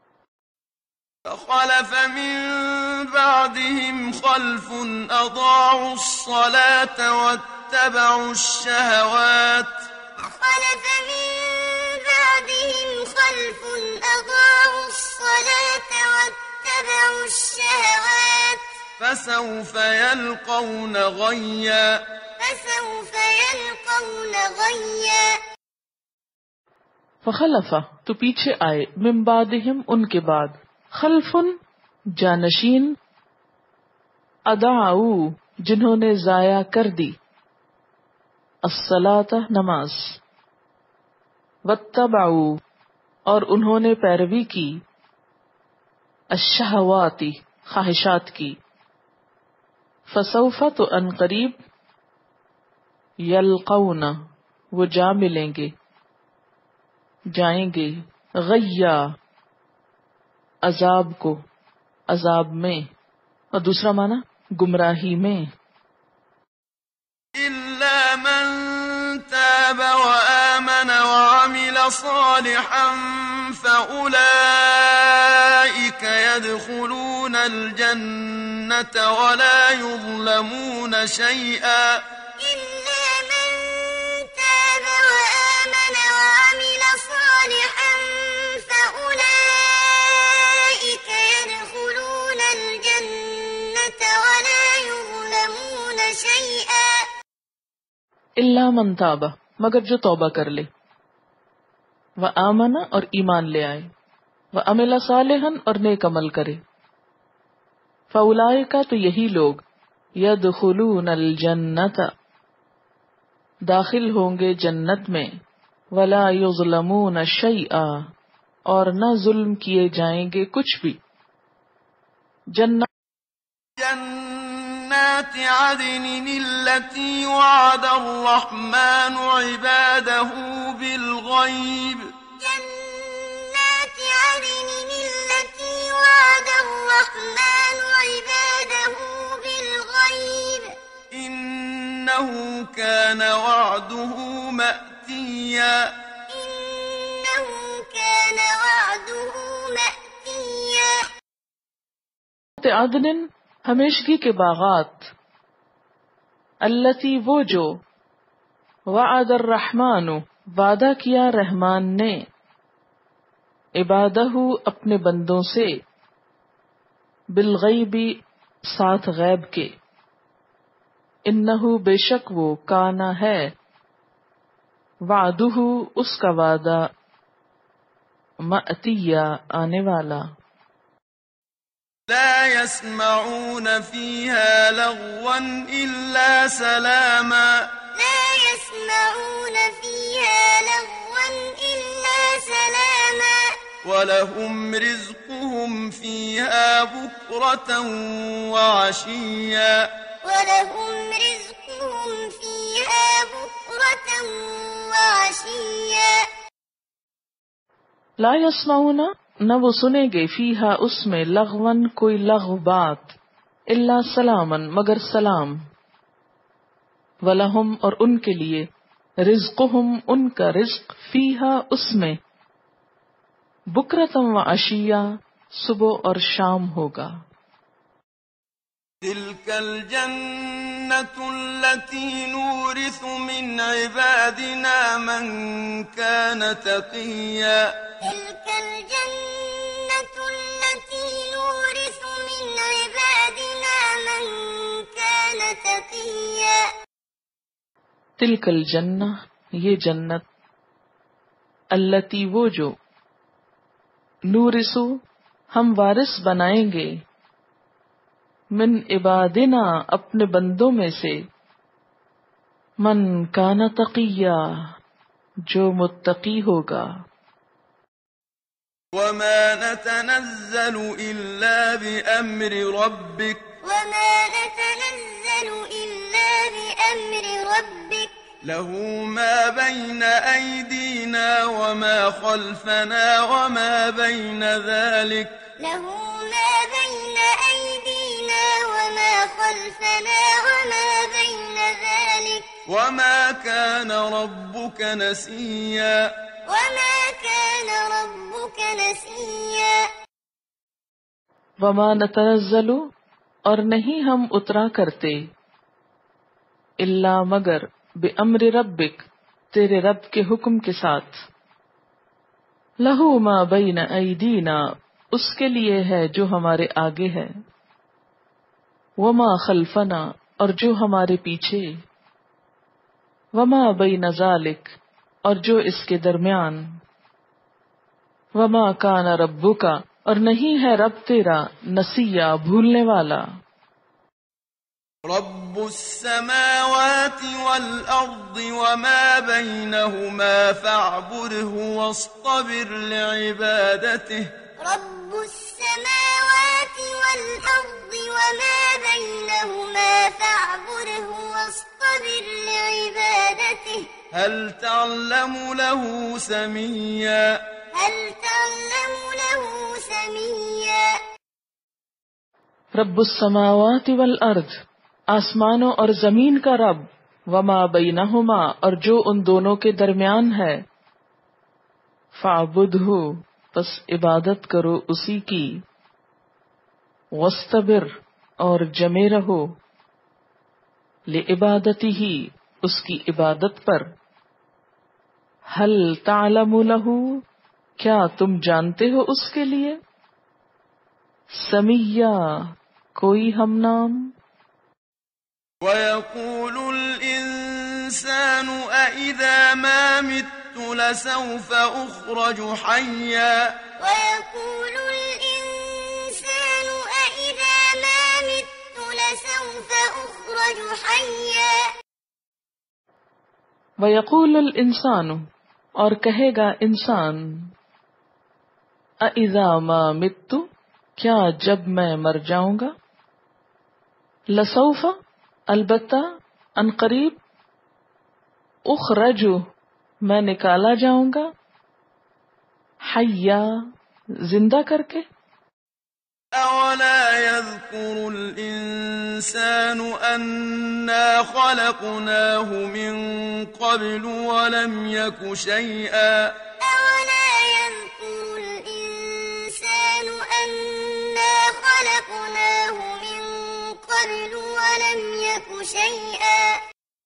فخلف من بعدهم خلف أضاعوا الصلاة واتبعوا الشهوات فخلف من بعدهم خلف أضاعوا الصلاة واتبعوا الشهوات فسوف يلقون غيا فسوف يلقون غيا۔ فخلفا تو پیچھے آئے، من بعدہم ان کے بعد، خلفن جانشین، اضاعوا جنہوں نے ضائع کر دی، الصلاۃ نماز، واتبعوا اور انہوں نے پیروی کی، الشہوات خواہشات کی، فسوف تو ان قریب، یلقون وہ جا ملیں گے، جائیں گے، غیا عذاب کو، عذاب میں، اور دوسرا معنی گمراہی میں۔ إلا من تاب وآمن وعمل صالحا فأولئك يدخلون الجنة ولا يظلمون شيئا إلا من تاب وآمن وعمل صالحا فأولئك يدخلون الجنة ولا يظلمون شيئا الا من تاب مگر جو توبہ کر لے، وہ آمن اور ایمان لے آئے، وہ عمل صالحا اور نیک عمل کرے، فاولئک تو یہی لوگ، یدخلون الجنت داخل ہوں گے جنت میں، ولا یظلمون شیئا اور نہ ظلم کیے جائیں گے کچھ بھی۔ جنت جنات عدن التي وعد الرحمن عباده بالغيب جنات عدن التي وعد الرحمن عباده بالغيب إنه كان وعده مأتيا إنه كان وعده مأتيا۔ عدن ہمیشگی کے باغات، التی وہ جو، وعد الرحمن وعدہ کیا رحمان نے، عبادہ اپنے بندوں سے، بالغیب ساتھ غیب کے، انہ بے شک وہ، کانا ہے، وعدہ اس کا وعدہ، مأتیہ آنے والا۔ لا يسمعون فيها لغوا إلا سلاما لا يسمعون فيها لغوا إلا سلاما ولهم رزقهم فيها بكرة وعشيا ولهم رزقهم فيها بكرة وعشيا۔ لا يسمعون نہ وہ سنیں گے، فیہا اس میں، لغون کوئی لغو بات، الا سلامن مگر سلام، ولہم اور ان کے لیے، رزقہم ان کا رزق، فیہا اس میں، بکرتم و عشیہ صبح اور شام ہوگا۔ تلك الجنة التي نورث من عبادنا من كان تقيا تلك الجنة التي نورث من عبادنا من كان تقيا۔ تلک الجنہ یہ جنت، التی وہ جو، نورثو ہم وارث بنائیں گے، من عبادنا اپنے بندوں میں سے، من کان تقیا جو متقی ہوگا۔ وما نتنزل إلا بأمر ربك وما نتنزل إلا بأمر ربك له ما بين أيدينا وما خلفنا وما بين ذلك له ما بين أيدينا وما خلفنا وما بين ذلك وما كان ربك نسيا وما كان ربك نسيا وما نتنزل اور نہیں ہم اترا کرتے الا مگر بامر ربک تیرے رب کے حکم کے ساتھ لہو ما بین ایدینا اس کے لیے ہے جو ہمارے آگے ہے وما خلفنا اور جو ہمارے پیچھے وما بین ذالک اور جو اس کے درمیان وما کان ربک اور نہیں ہے رب تیرا نسیا بھولنے والا رب السماوات والأرض وما بينهما فاعبده واصطبر لعبادته رب السماوات والأرض وما بينهما فاعبده واصطبر لعبادته هل تعلم له سميا هل تعلم له سميا رب السماوات والارض آسمانوں اور زمین کا رب وما بینہما اور جو ان دونوں کے درمیان ہے فاعبدہ پس عبادت کرو اسی کی واستبر اور جمے رہو لعبادتہ اس کی عبادت پر حل تعلم لہ کیا تم جانتے ہو اس کے لیے سمیہ کوئی ہم نام وَيَقُولُ الْإِنسَانُ أَإِذَا مَا مِتُّ لَسَوْفَ أُخْرَجُ حَيًّا ويقول الإنسان أإذا ما مت لسوف أخرج حيا وَيَقُولُ الْإِنسَانُ اور کہے گا انسان اَإِذَا مَا مِتُّ کیا جب میں مر جاؤں گا لسوف البتہ ان قریب اخرج میں نکالا جاؤں گا حیا زندہ کر کے أَوَلَا يَذْكُرُ الْإِنسَانُ أَنَّا خَلَقْنَاهُ مِن قَبْلُ وَلَمْ يَكُ شَيْئًا أولا يذكر الإنسان أنا خلقناه من قبل ولم يك شيئا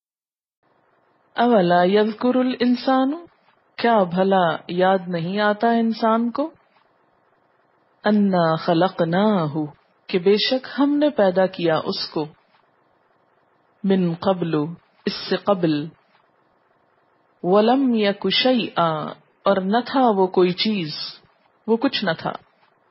اولا یذکر الانسان کیا بھلا یاد نہیں آتا انسان کو انا خلقناہ کہ بے شک ہم نے پیدا کیا اس کو من قبل اس سے قبل ولم یک شیئا اور نہ تھا وہ کوئی چیز وہ کچھ نہ تھا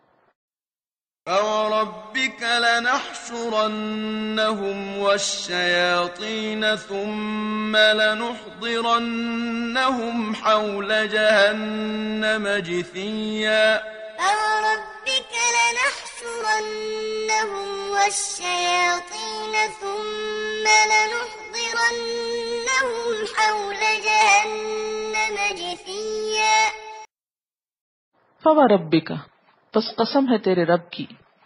فَوَرَبِّكَ لَنَحْشُرَنَّهُمْ وَالشَّيَاطِينَ ثُمَّ لَنُحْضِرَنَّهُمْ حَوْلَ جَهَنَّمَ جِثِيًّا فوربك لنحشرنهم والشياطين ثم لنحضرنهم حول جهنم جثيا فوربک پس قسم ہے تیرے رب کی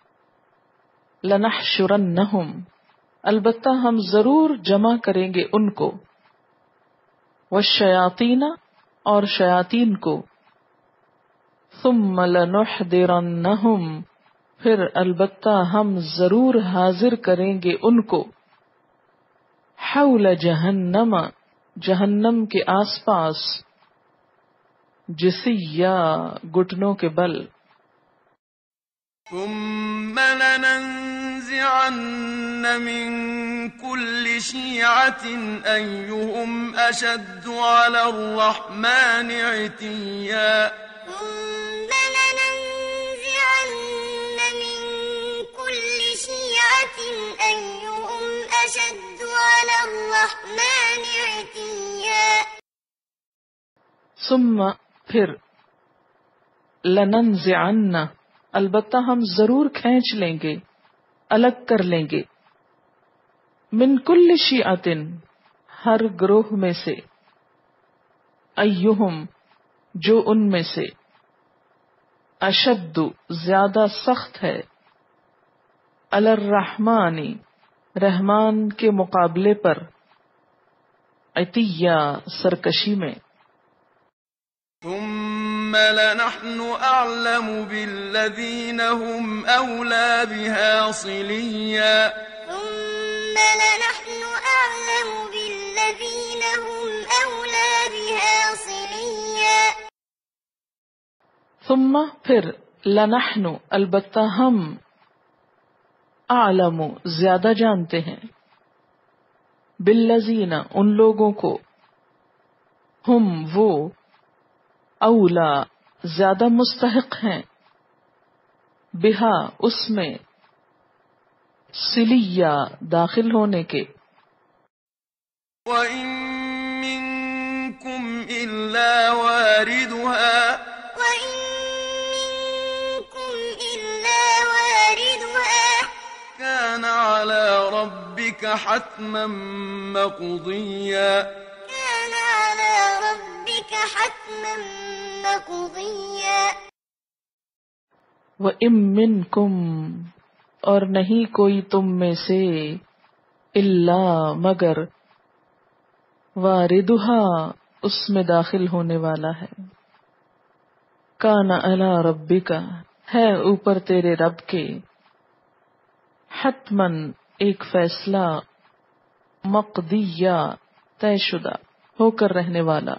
لنحشرنہم البتہ ہم ضرور جمع کریں گے ان کو والشیاطین اور شیاطین کو ثم لنحضرنہم پھر البتہ ہم ضرور حاضر کریں گے ان کو حول جہنم جہنم کے آس پاس جثیا گھٹنوں کے بل ثم لننزعن من كل شيعة أيهم أشد على الرحمن عتيا ثم لننزعن من كل شيعة أيهم أشد على الرحمن عتيا ثم پھر لننزعن البتہ ہم ضرور کھینچ لیں گے الگ کر لیں گے من کل شیعۃ ہر گروہ میں سے ایہم جو ان میں سے اشد زیادہ سخت ہے علی الرحمانی رحمان کے مقابلے پر عتیہ سرکشی میں. ثم لنحن أعلم بالذين هم أولى بها صليا ثم لنحن أعلم بالذين هم أولى بها صليا. ثم پھر لنحن البتہ ہم اعلم زیادہ جانتے ہیں بالذین ان لوگوں کو ہم وہ اولا زیادہ مستحق ہیں بہا اس میں سلیہ داخل ہونے کے. وَإِن مِّنكُمْ إِلَّا وَارِدُهَا وَإِن مِّنكُمْ إِلَّا وَارِدُهَا كَانَ عَلَى رَبِّكَ حَتْمًا مَّقْضِيًّا كَانَ عَلَى رَبِّكَ حَتْمًا مَّقْضِيًّا. وَإِن مِّنكُمْ اور نہیں کوئی تم میں سے الا مگر واردها اس میں داخل ہونے والا ہے. کان علی ربک ہے اوپر تیرے رب کے حتمن ایک فیصلہ مقضیہ طے شدہ ہو کر رہنے والا.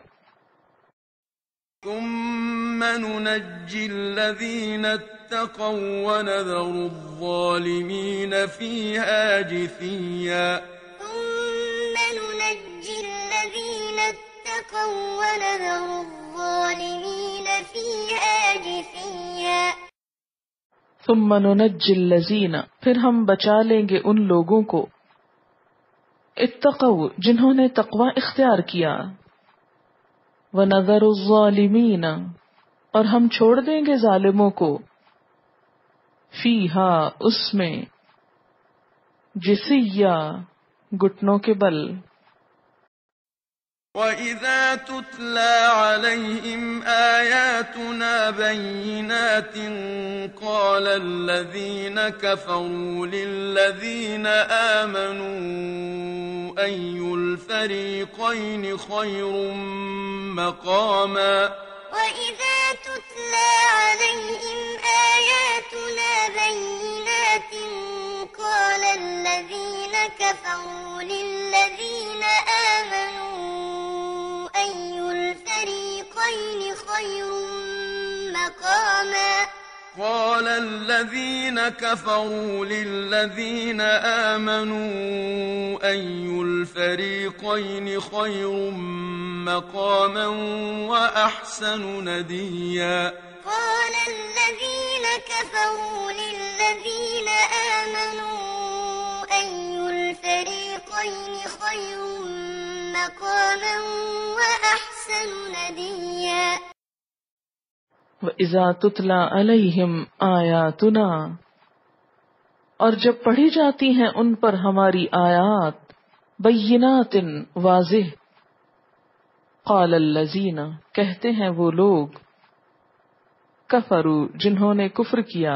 ثم ننجي الذين اتقوا ونذر الظالمين فيها جثيا ثم ننجي الذين اتقوا ونذر الظالمين فيها جثيا. ثم ننجي الذین پھر ہم بچا لیں گے ان لوگوں کو اتقوا جنہوں نے تقوی اختیار کیا وَنَذَرُ الظَّالِمِينَ اور ہم چھوڑ دیں گے ظالموں کو فیہا اس میں جثیّا گھٹنوں کے بل. وَإِذَا تُتْلَى عَلَيْهِمْ آيَاتُنَا بَيِّنَاتٍ قَالَ الَّذِينَ كَفَرُوا لِلَّذِينَ آمَنُوا أَيُّ الْفَرِيقَيْنِ خَيْرٌ مَّقَامًا. وَإِذَا تُتْلَى عَلَيْهِمْ آيَاتُنَا بَيِّنَاتٍ قَالَ الَّذِينَ كَفَرُوا لِلَّذِينَ آمَنُوا أَيُّ الْفَرِيقَيْنِ خَيْرٌ مَّقَامًا. قال الذين كفروا للذين آمنوا أي الفريقين خير مقاما وأحسن نديا. قال الذين كفروا للذين آمنوا أي الفريقين خير مقاما وأحسن نديا. وَإِذَا تُتْلَى عَلَيْهِمْ آيَاتُنَا اور جب پڑھی جاتی ہیں ان پر ہماری آیات بینات واضح قال الذین کہتے ہیں وہ لوگ کفروا جنہوں نے کفر کیا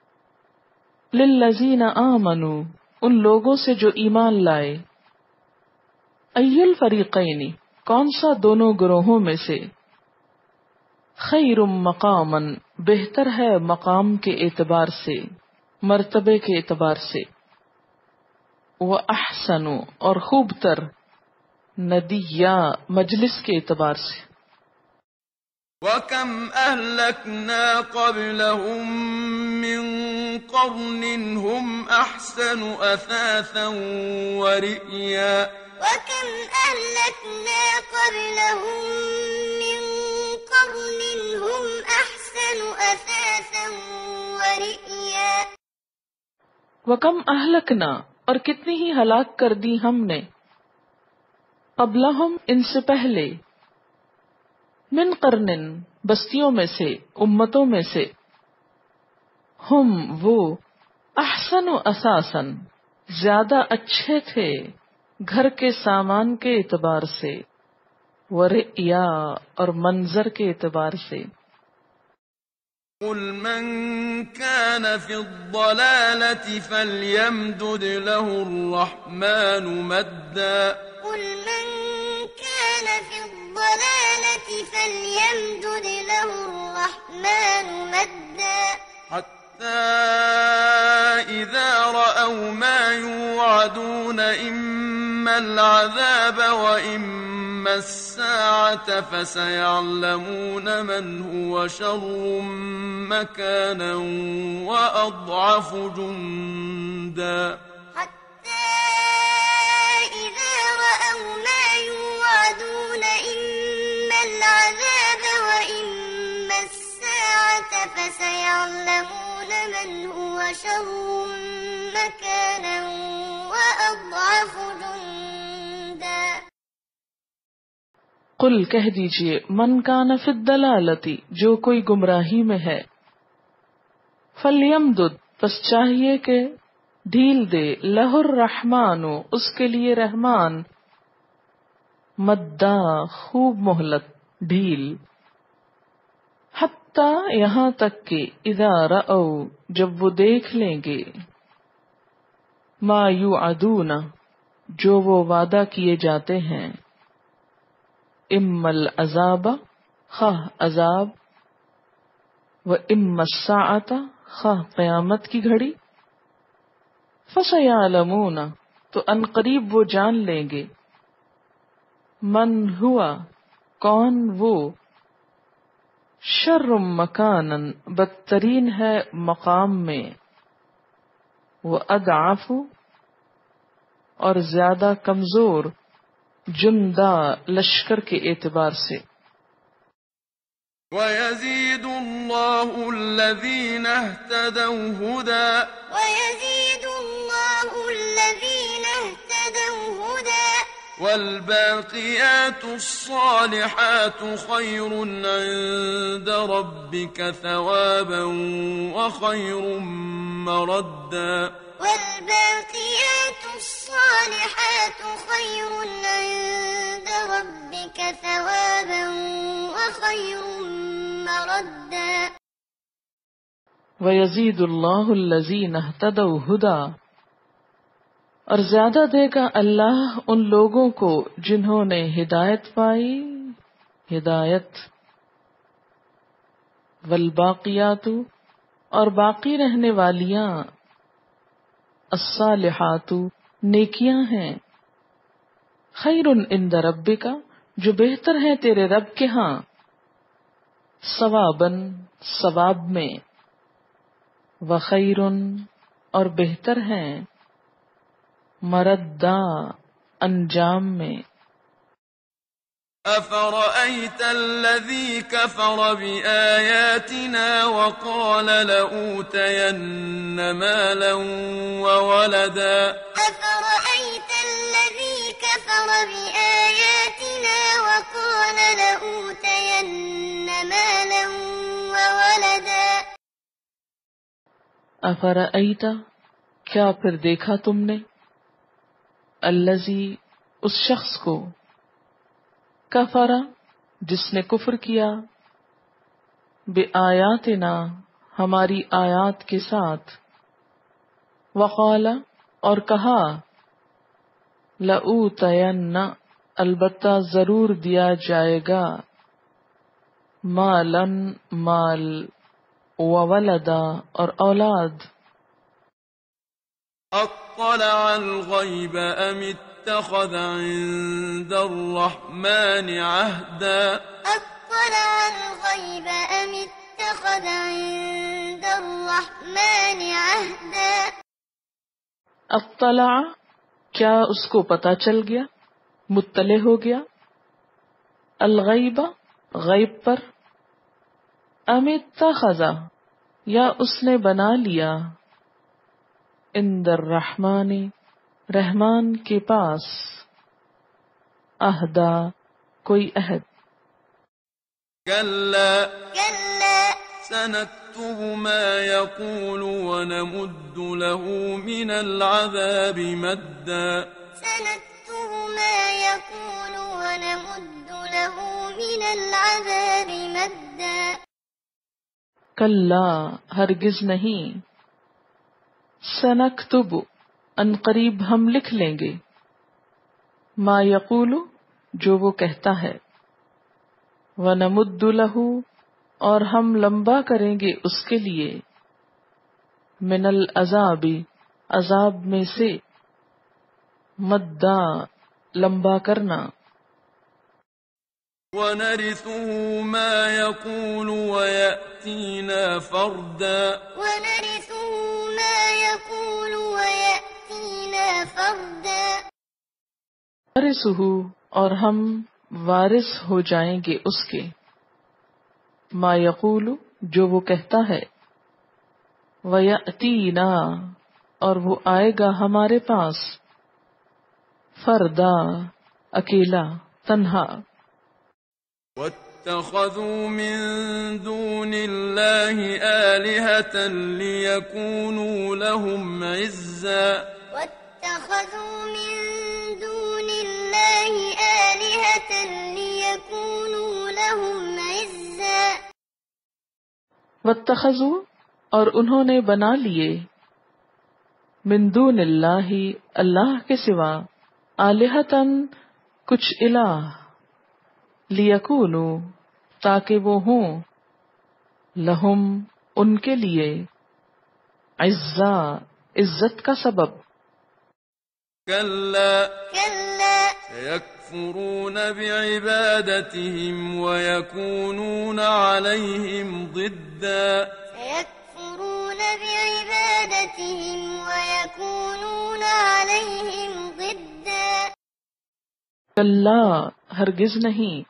للذین آمنوا ان لوگوں سے جو ایمان لائے ای الفریقین کون سا دونوں گروہوں میں سے خیر مقامن بہتر ہے مقام کے اعتبار سے مرتبے کے اعتبار سے وَأَحْسَنُ اور خوب تر ندیہ مجلس کے اعتبار سے. وَكَمْ أَهْلَكْنَا قَبْلَهُمْ مِنْ قَرْنٍ هُمْ أَحْسَنُ أَثَاثًا وَرِئْيًا. وَكَمْ أَهْلَكْنَا قَبْلَهُمْ مِنْ قَرْنٍ هُمْ أَحْسَنُ أَثَاثًا وَرِئْيًا. وَكَمْ أَهْلَكْنَا اور کتنی ہی ہلاک کر دی ہم نے قبلہم ان سے پہلے من قرن بستیوں میں سے امتوں میں سے ہم وہ احسن و اساسن زیادہ اچھے تھے گھر کے سامان کے اعتبار سے ورئیا اور منظر کے اعتبار سے. قل من كان في الضلالة فليمدد له الرحمن مدا قل من كان في الضلالة فليمدد له الرحمن مدا حتى إذا رأوا ما يوعدون إما العذاب وإما الساعة فسيعلمون من هو شر مكانا وأضعف جندا حتى إذا رأوا ما يوعدون إما العذاب وإما الساعة فسيعلمون من هو شر مكانا وأضعف جندا. قل کہہ دیجئے من کان فی الضلالتی جو کوئی گمراہی میں ہے، فلیمدد پس چاہیے کہ ڈھیل دے، لہ الرحمن اس کے لیے رحمان، مدا خوب مہلت ڈھیل، حتی یہاں تک کہ اذا رأو جب وہ دیکھ لیں گے، ما یوعدون جو وہ وعدہ کیے جاتے ہیں، اما العذاب خواہ عذاب، و اما الساعۃ خواہ قیامت کی گھڑی، فسیعلمون تو ان قریب وہ جان لیں گے، من ہوا کون وہ، شر مکانن بدترین ہے مقام میں، وہ اضعف اور زیادہ کمزور، جندا لشکر کے اعتبار سے. ويزيد الله الذين اهتدوا هدى ويزيد الله الذين اهتدوا هدى والباقيات الصالحات خير عند ربك ثوابا وخير مردا والباقيات الصالحات خير عند ربك ثوابا وخير مردا. وَيَزِيدُ اللَّهُ الَّذِينَ اهْتَدَوْا هُدًى اور زیادہ دے گا اللہ ان لوگوں کو جنہوں نے ہدایت پائی ہدایت. والباقیات اور باقی رہنے والیاں، الصالحات نیکیاں ہیں، خیر عند ربک جو بہتر ہیں تیرے رب کے ہاں، ثواباً ثواب میں، وخیر اور بہتر ہیں، مردا انجام میں. أفرأيت الذي كفر بآياتنا وقال لأوتين مالا وولدا أفرأيت الذي كفر بآياتنا وقال لأوتين مالا وولدا. افرأیت کیا پھر دیکھا تم نے، الذی اس شخص کو، کفر جس نے کفر کیا، بآیاتنا ہماری آیات کے ساتھ، وقال اور کہا، لأوتین البتہ ضرور دیا جائے گا، مالن مال، وولدا اور اولاد. اطلع الغیب ام اتخذ عند الرحمن عهدا اطلع الغیب ام اتخذ عند الرحمن عهدا. اطلع کیا اس کو پتا چل گیا، مطلع ہو گیا، الغیب غیب پر، ام اتخذ یا اس نے بنا لیا، عند الرحمن رحمان کے پاس، عہدا کوئی عہد. کلا كلا سنكتب ما يقول ونمد له من العذاب مدا سنكتب ما يقول ونمد له من العذاب مدا کلا ہرگز نہیں، سنکتب ان قریب ہم لکھ لیں گے، ما یقول جو وہ کہتا ہے، ونمد لہ اور ہم لمبا کریں گے اس کے لیے، من العذاب عذاب میں سے، مدا لمبا کرنا، وَنَرِثُهُ مَا يَقُولُ وَيَأْتِينَا فَرْدًا ونرثه ما يقول ويأتينا فردا وارثہ اور ہم وارث ہو جائیں گے اس کے، ما یقول جو وہ کہتا ہے، وَيَأْتِينَا اور وہ آئے گا ہمارے پاس، فردا اکیلا تنہا، وَاتَّخَذُوا مِن دُونِ اللَّهِ آلِهَةً لِيَكُونُوا لَهُمْ عِزًّا واتخذوا من دون الله آلهة ليكونوا لهم عزا واتخذوا اور انہوں نے بنا لیے، من دون اللہ اللہ کے سوا، آلہتن کچھ الہ، لیکونوا تاکہ وہ ہوں، لہم ان کے لیے، عزا عزت کا سبب، كلا كلا سيكفرون بعبادتهم ويكونون عليهم ضدا سيكفرون بعبادتهم ويكونون عليهم ضدا کلا ہرگز نہیں،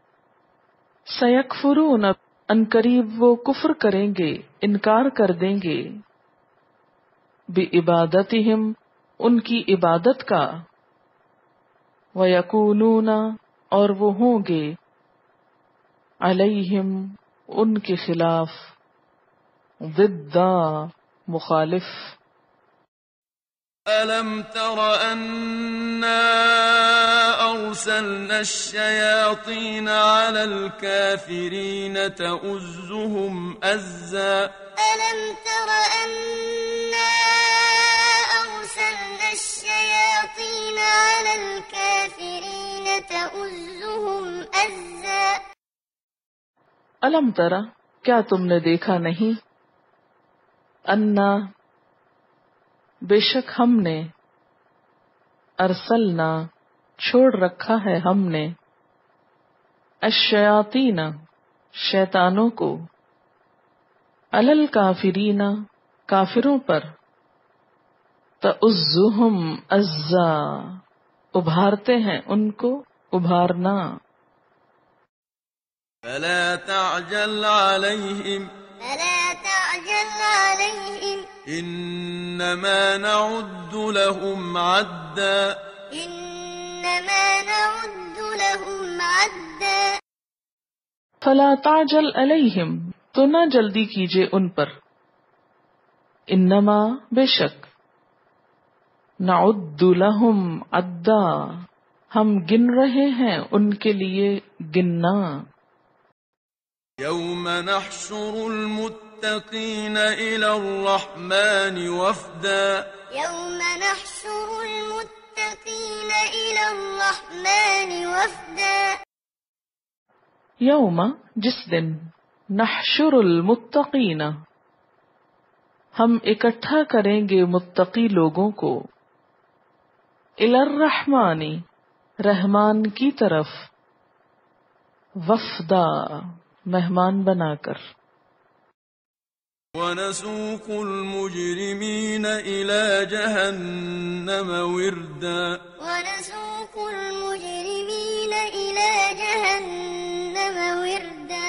سیکفرون ان قریب وہ کفر کریں گے، انکار کر دیں گے، بعبادتہم ان کی عبادت کا، وَيَكُونُونَ اور وہ ہوں گے، علیہم ان کے خلاف، ضدًا مخالف، ألم تر أنا أرسلنا الشياطين على الكافرين تؤزهم أزا ألم تر أنا أرسلنا الشياطين على الكافرين تؤزهم أزا الم ترى کیا تم نے دیکھا نہیں، انا بے شک ہم نے، ارسلنا چھوڑ رکھا ہے ہم نے، الشیاطین شیطانوں کو، علی الکافرین کافروں پر، تؤزہم عزا ابھارتے ہیں ان کو ابھارنا، فلا تعجل عليهم فلا تعجل عليهم إنما نعد لهم عدا إنما نعد لهم عدا فلا تعجل علیہم تو نہ جلدی کیجیے ان پر، انما بے شک، نعد لہم عدا ہم گن رہے ہیں ان کے لیے گننا، يوم نحشر المتقين إلى الرحمن وفدا يوم نحشر المتقين إلى الرحمن وفدا یوم جس دن، نحشر المتقین ہم اکٹھا کریں گے متقی لوگوں کو، الی الرحمن رحمان کی طرف، وفدا مہمان بنا کر، ونسوق المجرمين إلى جهنم وردا ونسوق المجرمين إلى جهنم وردا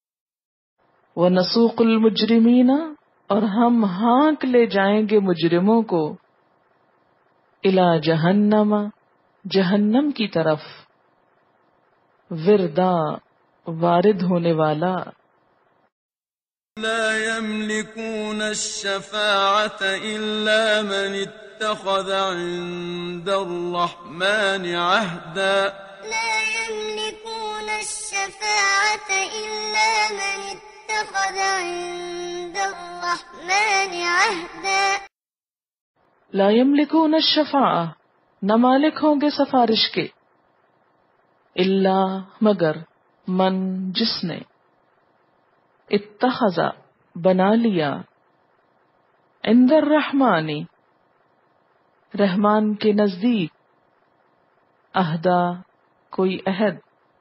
ونسوق المجرمین اور ہم ہانک لے جائیں گے مجرموں کو، الی جہنم جہنم کی طرف، وردا وارد ہونے والا، لا يملكون الشفاعة إلا من اتخذ عند الرحمن عهدا لا يملكون الشفاعة إلا من اتخذ عند الرحمن عهدا لا یملکون الشفاعہ نہ مالک ہوں گے سفارش کے، الا مگر من جس نے اتخذ بنا لیا عند الرحمن رحمان کے نزدیک عہدا کوئی عہد.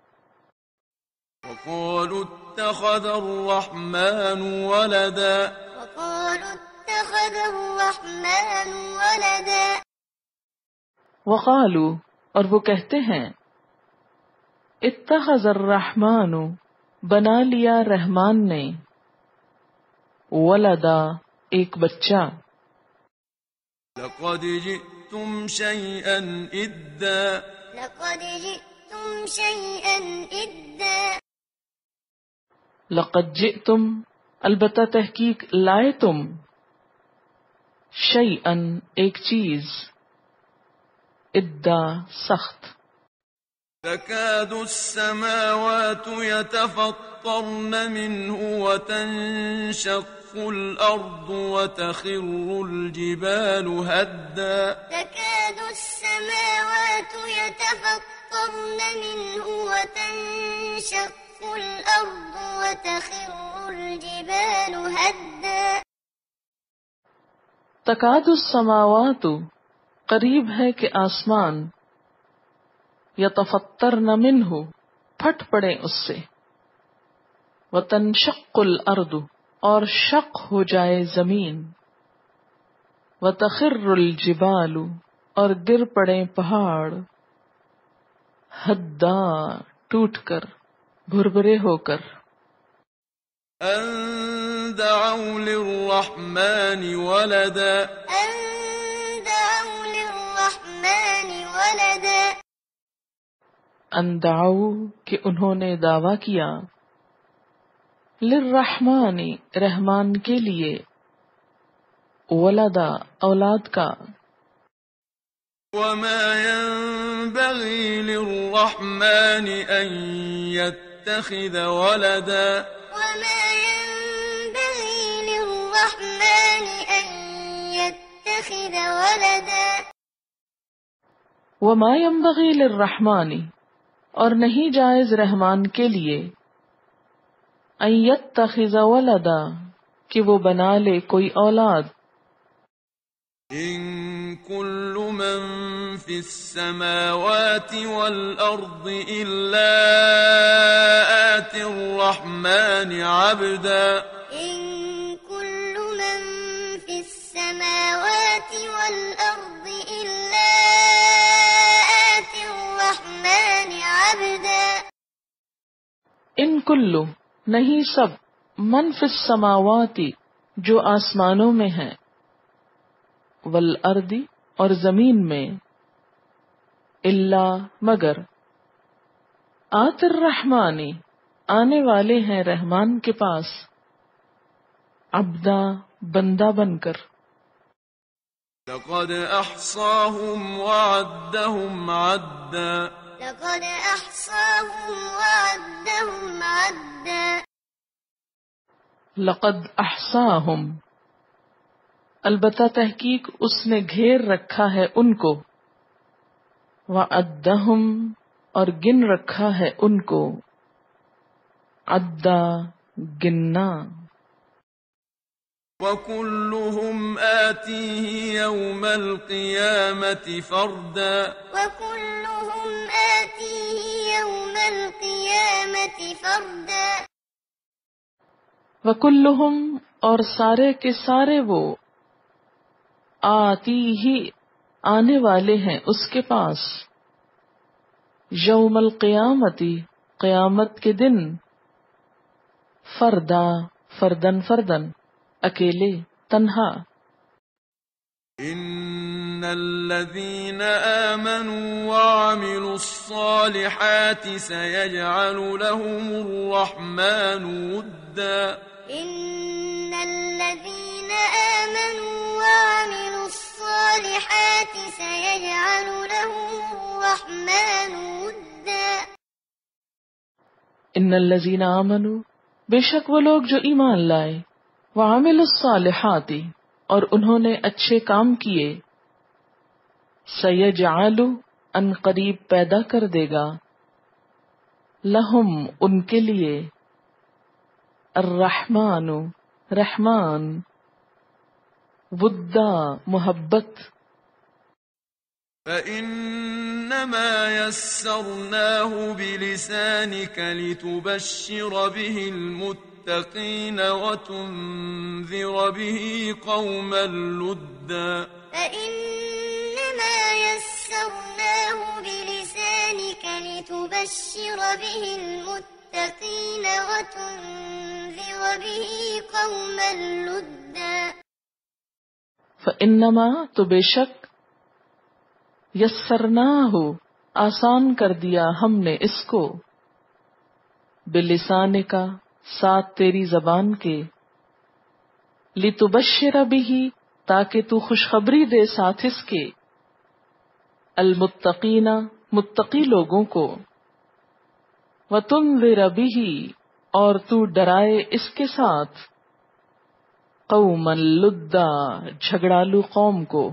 وقالوا اتخذ الرحمن ولدا وقالوا اتخذ الرحمن ولدا وقالو اور وہ کہتے ہیں اتخذ الرحمن بنا لیا رحمان نے ولدا ایک بچہ. لقد جئتم شيئا إدا لقد جئتم شيئا إدا لقد جئتم البتہ تحقیق لائے تم شیئن ایک چیز ادا سخت. تكاد السماوات يتفطرن منه وتنشق الأرض وتخر الجبال هدا تكاد السماوات يتفطرن منه وتنشق الأرض وتخر الجبال هدا. تکاد السماوات قریب ہے کہ آسمان یتفطرن منہ پھٹ پڑے اس سے، وتنشق الارض اور شق ہو جائے زمین، وتخر الجبال اور گر پڑے پہاڑ، ہدا ٹوٹ کر بھربھرے ہو کر. أن دعوا للرحمن ولدا أن دعوا للرحمن ولدا ان دعوا کہ انہوں نے دعویٰ کیا للرحمن رحمان کے لیے ولدا اولاد کا. وما ينبغي للرحمن أن يتخذ ولدا وما ينبغي للرحمن أن يتخذ ولدا وما ينبغي للرحمن اور نہیں جائز رحمان کے لیے ان يتخذ ولدا کہ وہ بنا لے کوئی اولاد. إن كل من في السماوات والأرض إلا آتي الرحمن عبدا إن كل من في السماوات والأرض إلا آتي الرحمن عبدا. ان کلو نہیں سب من فی السماوات جو آسمانوں میں ہیں والارض اور زمین میں الا مگر آت الرحمن آنے والے ہیں رحمان کے پاس عبدا بندہ بن کر. لقد أحصاهم وعدهم عدا لقد أحصاهم وعدهم عدا لقد احصاہم البتہ تحقیق اس نے گھیر رکھا ہے ان کو، وعدہم اور گن رکھا ہے ان کو، عدا گننا. وكلهم آتيه يوم القيامة فردا وكلهم آتيه يوم القيامة فردا وکلہم اور سارے کے سارے وہ آتی ہی آنے والے ہیں اس کے پاس یوم القیامتی قیامت کے دن فردا فردن فردن اکیلے تنہا. إن الذين آمنوا وعملوا الصالحات سيجعل لهم الرحمن ودا إن الذين آمنوا وعملوا الصالحات سيجعل لهم الرحمن ودا ودا ان الذین آمنوا، بے شک وہ لوگ جو ایمان لائے، وعملوا الصالحات، اور انہوں نے اچھے کام کیے، سیجعل، ان قریب پیدا کر دے گا، لہم ان کے لیے، الرحمن رحمان، ودا محبت، فإنما يسرناه بلسانك لتبشر به المتقين وتنذر به قوما لدا فإنما يسرناه بلسانك لتبشر به المتقين وتنذر به قوما لدا فإنما، تو بے شک، یسرناہ، آسان کر دیا ہم نے اس کو، بلسان کا، ساتھ تیری زبان کے، لتبشر بھی، تاکہ تو خوشخبری دے ساتھ اس کے، المتقین، متقی لوگوں کو، وتنذر بھی، اور تو ڈرائے اس کے ساتھ، قوما لدا، جھگڑالو قوم کو،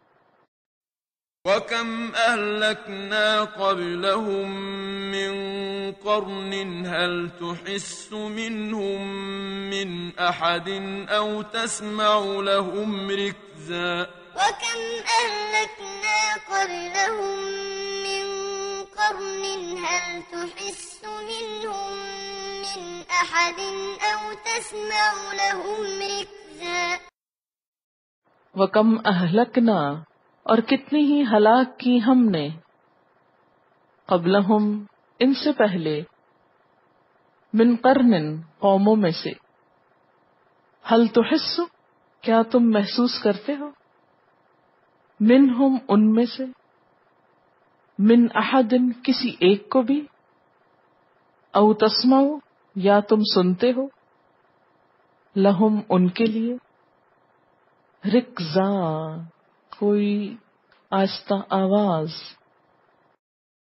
وكم أهلكنا قبلهم من قرن هل تحس منهم من أحد أو تسمع لهم ركزا وكم أهلكنا قبلهم من قرن هل تحس منهم من أحد أو تسمع لهم ركزا وکم اہلکنا، اور کتنی ہی ہلاک کی ہم نے، قبلہم، ان سے پہلے، من قرن، قوموں میں سے، ہل تحس، کیا تم محسوس کرتے ہو، منہم، ان میں سے، من احد، کسی ایک کو بھی، او تسمعو، یا تم سنتے ہو، لہم، ان کے لیے، رکزا، کوئی آہستہ آواز،